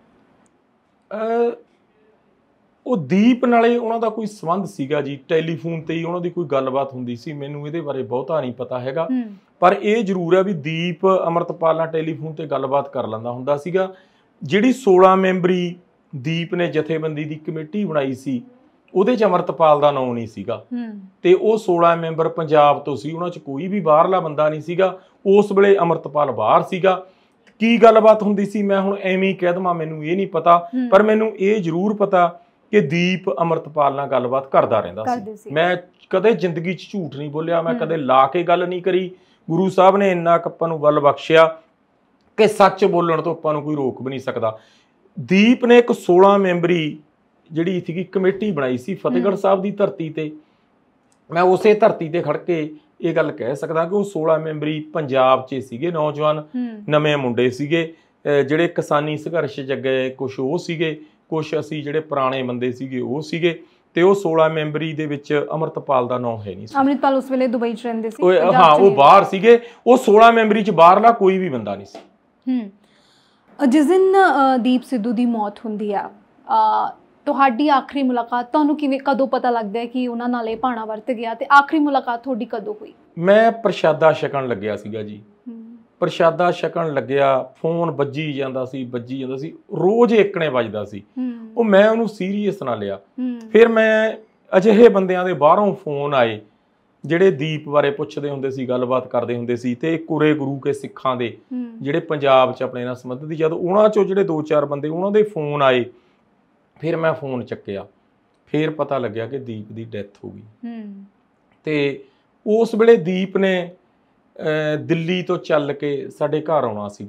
ਉਹ ਦੀਪ ਨਾਲੇ ਉਹਨਾਂ ਦਾ ਕੋਈ ਸੰਬੰਧ ਸੀਗਾ ਜੀ, ਟੈਲੀਫੋਨ ਤੇ ਹੀ ਉਹਨਾਂ ਦੀ ਕੋਈ ਗੱਲਬਾਤ ਹੁੰਦੀ ਸੀ। ਮੈਨੂੰ ਇਹਦੇ ਬਾਰੇ ਬਹੁਤਾ ਨਹੀਂ ਪਤਾ ਹੈਗਾ, ਪਰ ਇਹ ਜ਼ਰੂਰ ਹੈ ਵੀ ਦੀਪ ਅੰਮ੍ਰਿਤਪਾਲ ਨਾਲ ਟੈਲੀਫੋਨ ਤੇ ਗੱਲਬਾਤ ਕਰ ਲੈਂਦਾ ਹੁੰਦਾ ਸੀਗਾ। ਜਿਹੜੀ 16 ਮੈਂਬਰੀ ਦੀਪ ਨੇ ਜਥੇਬੰਦੀ ਦੀ ਕਮੇਟੀ ਬਣਾਈ ਸੀ, ਉਹਦੇ 'ਚ ਅੰਮ੍ਰਿਤਪਾਲ ਦਾ ਨਾਂ ਨਹੀਂ ਸੀਗਾ, ਤੇ ਉਹ 16 ਮੈਂਬਰ ਪੰਜਾਬ ਤੋਂ ਸੀ, ਉਹਨਾਂ 'ਚ ਕੋਈ ਵੀ ਬਾਹਰਲਾ ਬੰਦਾ ਨਹੀਂ ਸੀਗਾ। ਉਸ ਵੇਲੇ ਅੰਮ੍ਰਿਤਪਾਲ ਬਾਹਰ ਸੀਗਾ। ਕੀ ਗੱਲਬਾਤ ਹੁੰਦੀ ਸੀ ਮੈਂ ਹੁਣ ਐਵੇਂ ਹੀ ਕਹਿ ਦੇਵਾਂ, ਮੈਨੂੰ ਇਹ ਨਹੀਂ ਪਤਾ, ਪਰ ਮੈਨੂੰ ਇਹ ਜ਼ਰੂਰ ਪਤਾ ਕਿ ਦੀਪ ਅੰਮ੍ਰਿਤਪਾਲ ਨਾਲ ਗੱਲਬਾਤ ਕਰਦਾ ਰਹਿੰਦਾ ਸੀ। ਮੈਂ ਕਦੇ ਜ਼ਿੰਦਗੀ 'ਚ ਝੂਠ ਨਹੀਂ ਬੋਲਿਆ, ਮੈਂ ਕਦੇ ਲਾ ਕੇ ਗੱਲ ਨਹੀਂ ਕਰੀ। ਗੁਰੂ ਸਾਹਿਬ ਨੇ ਇੰਨਾ ਕੁ ਆਪਾਂ ਨੂੰ ਬਲ ਬਖਸ਼ਿਆ ਕਿ ਸੱਚ ਬੋਲਣ ਤੋਂ ਆਪਾਂ ਨੂੰ ਕੋਈ ਰੋਕ ਵੀ ਨਹੀਂ ਸਕਦਾ। ਦੀਪ ਨੇ ਇੱਕ 16 ਮੈਂਬਰੀ ਜਿਹੜੀ ਸੀਗੀ ਕਮੇਟੀ ਬਣਾਈ ਸੀ ਫਤਿਹਗੜ੍ਹ ਸਾਹਿਬ ਦੀ ਧਰਤੀ ਤੇ। ਮੈਂ ਉਸੇ ਧਰਤੀ ਤੇ ਖੜ ਕੇ ਇਹ ਗੱਲ ਕਹਿ ਸਕਦਾ ਕਿ ਉਹ 16 ਮੈਂਬਰੀ ਪੰਜਾਬ 'ਚ ਸੀਗੇ, ਨੌਜਵਾਨ ਨਵੇਂ ਮੁੰਡੇ ਸੀਗੇ ਜਿਹੜੇ ਕਿਸਾਨੀ ਸੰਘਰਸ਼ 'ਚ ਗਏ, ਕੁਛ ਉਹ ਸੀਗੇ, ਕੁਛ ਅਸੀਂ ਜਿਹੜੇ ਪੁਰਾਣੇ ਬੰਦੇ ਸੀਗੇ ਉਹ ਸੀਗੇ, ਤੇ ਉਹ 16 ਮੈਂਬਰੀ ਦੇ ਵਿੱਚ ਅੰਮ੍ਰਿਤਪਾਲ ਦਾ ਨਾਮ ਹੈ ਨਹੀਂ ਸੀ। ਅੰਮ੍ਰਿਤਪਾਲ ਉਸ ਵੇਲੇ ਦੁਬਈ 'ਚ ਰਹਿੰਦੇ ਸੀ। ਹਾਂ, ਉਹ ਬਾਹਰ ਸੀਗੇ। ਉਹ 16 ਮੈਂਬਰੀ 'ਚ ਬਾਹਰਲਾ ਕੋਈ ਵੀ ਬੰਦਾ ਨਹੀਂ ਸੀ। ਜਿਸ ਦਿਨ ਦੀਪ ਸਿੱਧੂ ਦੀ ਮੌਤ ਹੁੰਦੀ ਆ, ਤੁਹਾਡੀ ਆਖਰੀ ਮੁਲਾਕਾਤ ਤੁਹਾਨੂੰ ਕਦੋਂ ਪਤਾ ਲੱਗਦਾ ਹੈ ਕਿ ਉਹਨਾਂ ਨਾਲ ਇਹ ਭਾਣਾ ਵਰਤ ਗਿਆ, ਤੇ ਆਖਰੀ ਮੁਲਾਕਾਤ ਤੁਹਾਡੀ ਕਦੋਂ ਹੋਈ? ਮੈਂ ਪ੍ਰਸ਼ਾਦਾ ਛਕਣ ਲੱਗਿਆ ਸੀਗਾ ਜੀ। ਪ੍ਰਸ਼ਾਦਾ ਛਕਣ ਲੱਗਿਆ, ਫੋਨ ਵੱਜੀ ਜਾਂਦਾ ਸੀ, ਰੋਜ਼ ਏਕਣੇ ਵੱਜਦਾ ਸੀ। ਉਹ ਮੈਂ ਉਹਨੂੰ ਸੀਰੀਅਸ ਨਾ ਲਿਆ। ਫਿਰ ਮੈਂ ਅਜਿਹੇ ਬੰਦਿਆਂ ਦੇ ਬਾਹਰੋਂ ਫੋਨ ਆਏ ਜਿਹੜੇ ਦੀਪ ਬਾਰੇ ਪੁੱਛਦੇ ਹੁੰਦੇ ਸੀ, ਗੱਲਬਾਤ ਕਰਦੇ ਹੁੰਦੇ ਸੀ, ਤੇ ਕੁਰੇ ਗੁਰੂ ਕੇ ਸਿੱਖਾਂ ਦੇ ਜਿਹੜੇ ਪੰਜਾਬ 'ਚ ਆਪਣੇ ਨਾਲ ਸੰਬੰਧਿਤ, ਜਦ ਉਹਨਾਂ 'ਚੋਂ ਜਿਹੜੇ 2-4 ਬੰਦੇ ਉਹਨਾਂ ਦੇ ਫੋਨ ਆਏ, ਫਿਰ ਮੈਂ ਫੋਨ ਚੱਕਿਆ। ਫਿਰ ਪਤਾ ਲੱਗਿਆ ਕਿ ਦੀਪ ਦੀ ਡੈਥ ਹੋ ਗਈ। ਤੇ ਉਸ ਵੇਲੇ ਦੀਪ ਨੇ ਦਿੱਲੀ ਤੋਂ ਚੱਲ ਕੇ ਸਾਡੇ ਘਰ ਆਉਣਾ ਸੀਗਾ।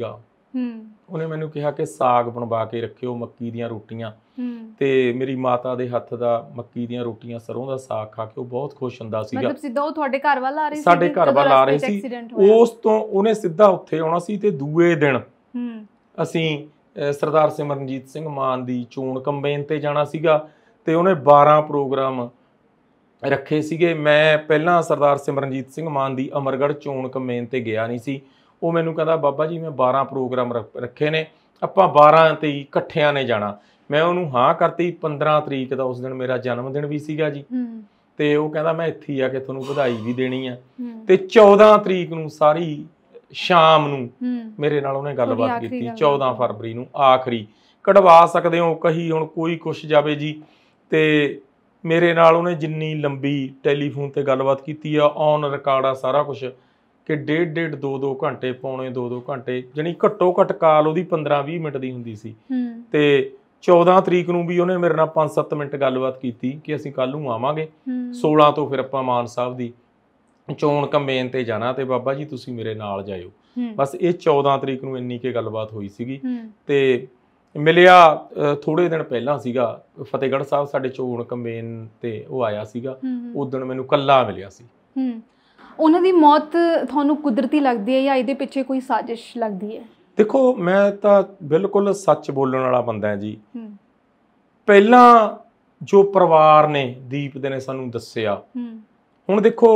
ਉਹਨੇ ਮੈਨੂੰ ਕਿਹਾ ਕਿ ਸਾਗ ਬਣਵਾ ਕੇ ਰੱਖਿਓ, ਮੱਕੀ ਦੀਆਂ ਰੋਟੀਆਂ। ਤੇ ਮੇਰੀ ਮਾਤਾ ਦੇ ਹੱਥ ਦਾ ਮੱਕੀ ਦੀਆਂ ਰੋਟੀਆਂ, ਸਰੋਂ ਦਾ ਸਾਗ ਖਾ ਕੇ ਉਹ ਬਹੁਤ ਖੁਸ਼ ਹੁੰਦਾ ਸੀਗਾ। ਮਤਲਬ ਸਿੱਧਾ ਉਹ ਤੁਹਾਡੇ ਘਰ ਵੱਲ ਆ ਰਹੇ ਸੀ? ਸਾਡੇ ਘਰ ਵੱਲ ਆ ਰਹੇ ਸੀ। ਉਸ ਤੋਂ ਉਹਨੇ ਸਿੱਧਾ ਉੱਥੇ ਆਉਣਾ ਸੀ ਤੇ ਦੂਏ ਦਿਨ ਅਸੀਂ ਸਰਦਾਰ ਸਿਮਰਨਜੀਤ ਸਿੰਘ ਮਾਨ ਦੀ ਚੋਣ ਕੰਪੇਨ ਤੇ ਜਾਣਾ ਸੀਗਾ ਤੇ ਉਹਨੇ 12 ਪ੍ਰੋਗਰਾਮ ਰੱਖੇ ਸੀਗੇ। ਮੈਂ ਪਹਿਲਾਂ ਸਰਦਾਰ ਸਿਮਰਨਜੀਤ ਸਿੰਘ ਮਾਨ ਦੀ ਅਮਰਗੜ੍ਹ ਚੋਣ ਕੰਪੇਨ ਤੇ ਗਿਆ ਨਹੀਂ ਸੀ। ਉਹ ਮੈਨੂੰ ਕਹਿੰਦਾ ਬਾਬਾ ਜੀ ਮੈਂ 12 ਪ੍ਰੋਗਰਾਮ ਰੱਖੇ ਨੇ, ਆਪਾਂ 12 ਤੇ ਹੀ ਇਕੱਠਿਆਂ ਨੇ ਜਾਣਾ। ਮੈਂ ਉਹਨੂੰ ਹਾਂ ਕਰਤੀ। 15 ਤਰੀਕ ਦਾ ਉਸ ਦਿਨ ਮੇਰਾ ਜਨਮ ਦਿਨ ਵੀ ਸੀਗਾ ਜੀ। ਤੇ ਉਹ ਕਹਿੰਦਾ ਮੈਂ ਇੱਥੇ ਹੀ ਆ ਕੇ ਤੁਹਾਨੂੰ ਵਧਾਈ ਵੀ ਦੇਣੀ ਆ। ਤੇ 14 ਤਰੀਕ ਨੂੰ ਸਾਰੀ ਸ਼ਾਮ ਨੂੰ ਮੇਰੇ ਨਾਲ ਉਹਨੇ ਗੱਲਬਾਤ ਕੀਤੀ। 14 ਫਰਵਰੀ ਨੂੰ ਆਖਰੀ ਕਢਵਾ ਸਕਦੇ ਹੋ ਕਹੀ, ਹੁਣ ਕੋਈ ਕੁਛ ਜਾਵੇ ਜੀ। ਤੇ ਮੇਰੇ ਨਾਲ ਉਹਨੇ ਜਿੰਨੀ ਲੰਬੀ ਟੈਲੀਫੋਨ ਤੇ ਗੱਲਬਾਤ ਕੀਤੀ ਆ, ਔਨ ਰਿਕਾਰਡ ਆ ਸਾਰਾ ਕੁਛ, ਕਿ 1.5 2 ਘੰਟੇ, ਪੌਣੇ 2 ਘੰਟੇ, ਜਾਣੀ ਘੱਟੋ ਘੱਟ ਕਾਲ ਉਹਦੀ 15-20 ਮਿੰਟ ਦੀ ਹੁੰਦੀ ਸੀ। ਤੇ 14 ਤਰੀਕ ਨੂੰ ਵੀ ਉਹਨੇ ਮੇਰੇ ਨਾਲ 5-7 ਮਿੰਟ ਗੱਲਬਾਤ ਕੀਤੀ ਕਿ ਅਸੀਂ ਕੱਲ ਨੂੰ ਆਵਾਂਗੇ। 16 ਤੋਂ ਫਿਰ ਆਪਾਂ ਮਾਨ ਸਾਹਿਬ ਦੀ ਚੋਣ ਕੰਪੇਨ ਤੇ ਜਾਣਾ ਤੇ ਬਾਬਾ ਜੀ ਤੁਸੀਂ ਮੇਰੇ ਨਾਲ ਜਾਇਓ। ਬਸ ਇਹ 14 ਤਰੀਕ ਨੂੰ ਇੰਨੀ ਕੇ ਗੱਲਬਾਤ ਹੋਈ ਸੀਗੀ। ਤੇ ਮਿਲਿਆ ਥੋੜੇ ਦਿਨ ਪਹਿਲਾਂ ਸੀਗਾ, ਫਤਿਹਗੜ੍ਹ ਸਾਹਿਬ ਸਾਡੇ ਚੋਣ ਕੰਪੇਨ ਤੇ ਉਹ ਆਇਆ ਸੀਗਾ। ਉਦੋਂ ਮੈਨੂੰ ਕੱਲਾ ਮਿਲਿਆ ਸੀ। ਉਹਨਾਂ ਦੀ ਮੌਤ ਤੁਹਾਨੂੰ ਕੁਦਰਤੀ ਲੱਗਦੀ ਹੈ ਜਾਂ ਇਹਦੇ ਪਿੱਛੇ ਕੋਈ ਸਾਜ਼ਿਸ਼ ਲੱਗਦੀ ਹੈ? ਦੇਖੋ ਮੈਂ ਤਾਂ ਬਿਲਕੁਲ ਸੱਚ ਬੋਲਣ ਵਾਲਾ ਬੰਦਾ ਜੀ। ਪਹਿਲਾਂ ਜੋ ਪਰਿਵਾਰ ਨੇ ਦੀਪ ਦੇ ਨੇ ਸਾਨੂੰ ਦੱਸਿਆ, ਹੁਣ ਦੇਖੋ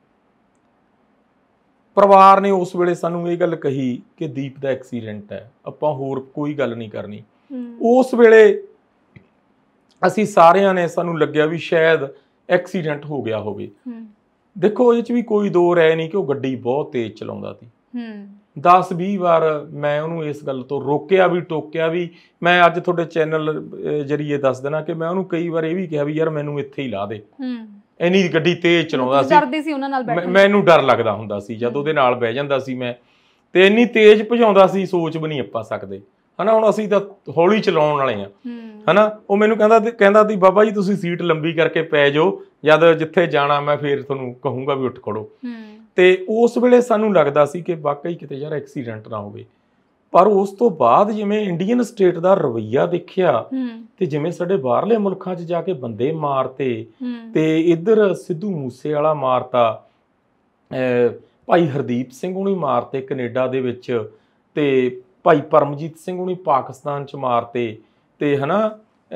ਪਰਿਵਾਰ ਨੇ ਉਸ ਵੇਲੇ ਸਾਨੂੰ ਇਹ ਗੱਲ ਕਹੀ ਕਿ ਦੀਪ ਦਾ ਐਕਸੀਡੈਂਟ ਹੈ, ਆਪਾਂ ਹੋਰ ਕੋਈ ਗੱਲ ਨਹੀਂ ਕਰਨੀ। ਉਸ ਵੇਲੇ ਅਸੀਂ ਸਾਰਿਆਂ ਨੇ, ਸਾਨੂੰ ਲੱਗਿਆ ਵੀ ਸ਼ਾਇਦ ਐਕਸੀਡੈਂਟ ਹੋ ਗਿਆ ਹੋਵੇ। ਦੇਖੋ ਇਹ 'ਚ ਵੀ ਕੋਈ ਦੋ ਰਾਏ ਨਹੀਂ ਕਿ ਉਹ ਗੱਡੀ ਬਹੁਤ ਤੇਜ਼ ਚਲਾਉਂਦਾ ਸੀ। 10-20 ਵਾਰ ਮੈਂ ਉਹਨੂੰ ਇਸ ਗੱਲ ਤੋਂ ਰੋਕਿਆ ਵੀ, ਟੋਕਿਆ ਵੀ। ਮੈਂ ਅੱਜ ਤੁਹਾਡੇ ਚੈਨਲ ਜਰੀਏ ਦੱਸ ਦੇਣਾ ਕਿ ਮੈਂ ਉਹਨੂੰ ਕਈ ਵਾਰ ਇਹ ਵੀ ਕਿਹਾ ਵੀ ਯਾਰ ਮੈਨੂੰ ਇੱਥੇ ਹੀ ਲਾ ਦੇ, ਇੰਨੀ ਗੱਡੀ ਤੇਜ਼ ਚਲਾਉਂਦਾ ਸੀ। ਮੈਨੂੰ ਡਰ ਲੱਗਦਾ ਹੁੰਦਾ ਸੀ ਜਦ ਉਹਦੇ ਨਾਲ ਬਹਿ ਜਾਂਦਾ ਸੀ ਮੈਂ, ਤੇ ਇੰਨੀ ਤੇਜ਼ ਭਜਾਉਂਦਾ ਸੀ ਸੋਚ ਵੀ ਨਹੀਂ ਆਪਾਂ ਸਕਦੇ, ਹਨਾ। ਹੁਣ ਅਸੀਂ ਤਾਂ ਹੌਲੀ ਚਲਾਉਣ ਵਾਲੇ ਆ, ਹਨਾ। ਉਹ ਮੈਨੂੰ ਕਹਿੰਦਾ ਸੀ ਬਾਬਾ ਜੀ ਤੁਸੀਂ ਸੀਟ ਲੰਬੀ ਕਰਕੇ ਪੈ ਜਾਓ, ਜਦ ਜਿੱਥੇ ਜਾਣਾ ਮੈਂ ਫੇਰ ਤੁਹਾਨੂੰ ਕਹੂੰਗਾ ਵੀ ਉੱਠ ਖੜੋ। ਤੇ ਉਸ ਵੇਲੇ ਸਾਨੂੰ ਲੱਗਦਾ ਸੀ ਕਿ ਵਾਕਈ ਕਿਤੇ ਯਾਰ ਐਕਸੀਡੈਂਟ ਨਾ ਹੋਵੇ। ਪਰ ਉਸ ਤੋਂ ਬਾਅਦ ਜਿਵੇਂ ਇੰਡੀਅਨ ਸਟੇਟ ਦਾ ਰਵੱਈਆ ਦੇਖਿਆ ਤੇ ਜਿਵੇਂ ਸਾਡੇ ਬਾਹਰਲੇ ਮੁਲਕਾਂ 'ਚ ਜਾ ਕੇ ਬੰਦੇ ਮਾਰਤੇ ਤੇ ਇੱਧਰ ਸਿੱਧੂ ਮੂਸੇਵਾਲਾ ਮਾਰਤਾ, ਭਾਈ ਹਰਦੀਪ ਸਿੰਘ ਹੁਣੀ ਮਾਰਤੇ ਕੈਨੇਡਾ ਦੇ ਵਿੱਚ, ਤੇ ਭਾਈ ਪਰਮਜੀਤ ਸਿੰਘ ਹੁਣੀ ਪਾਕਿਸਤਾਨ 'ਚ ਮਾਰਤੇ, ਤੇ ਹਨਾ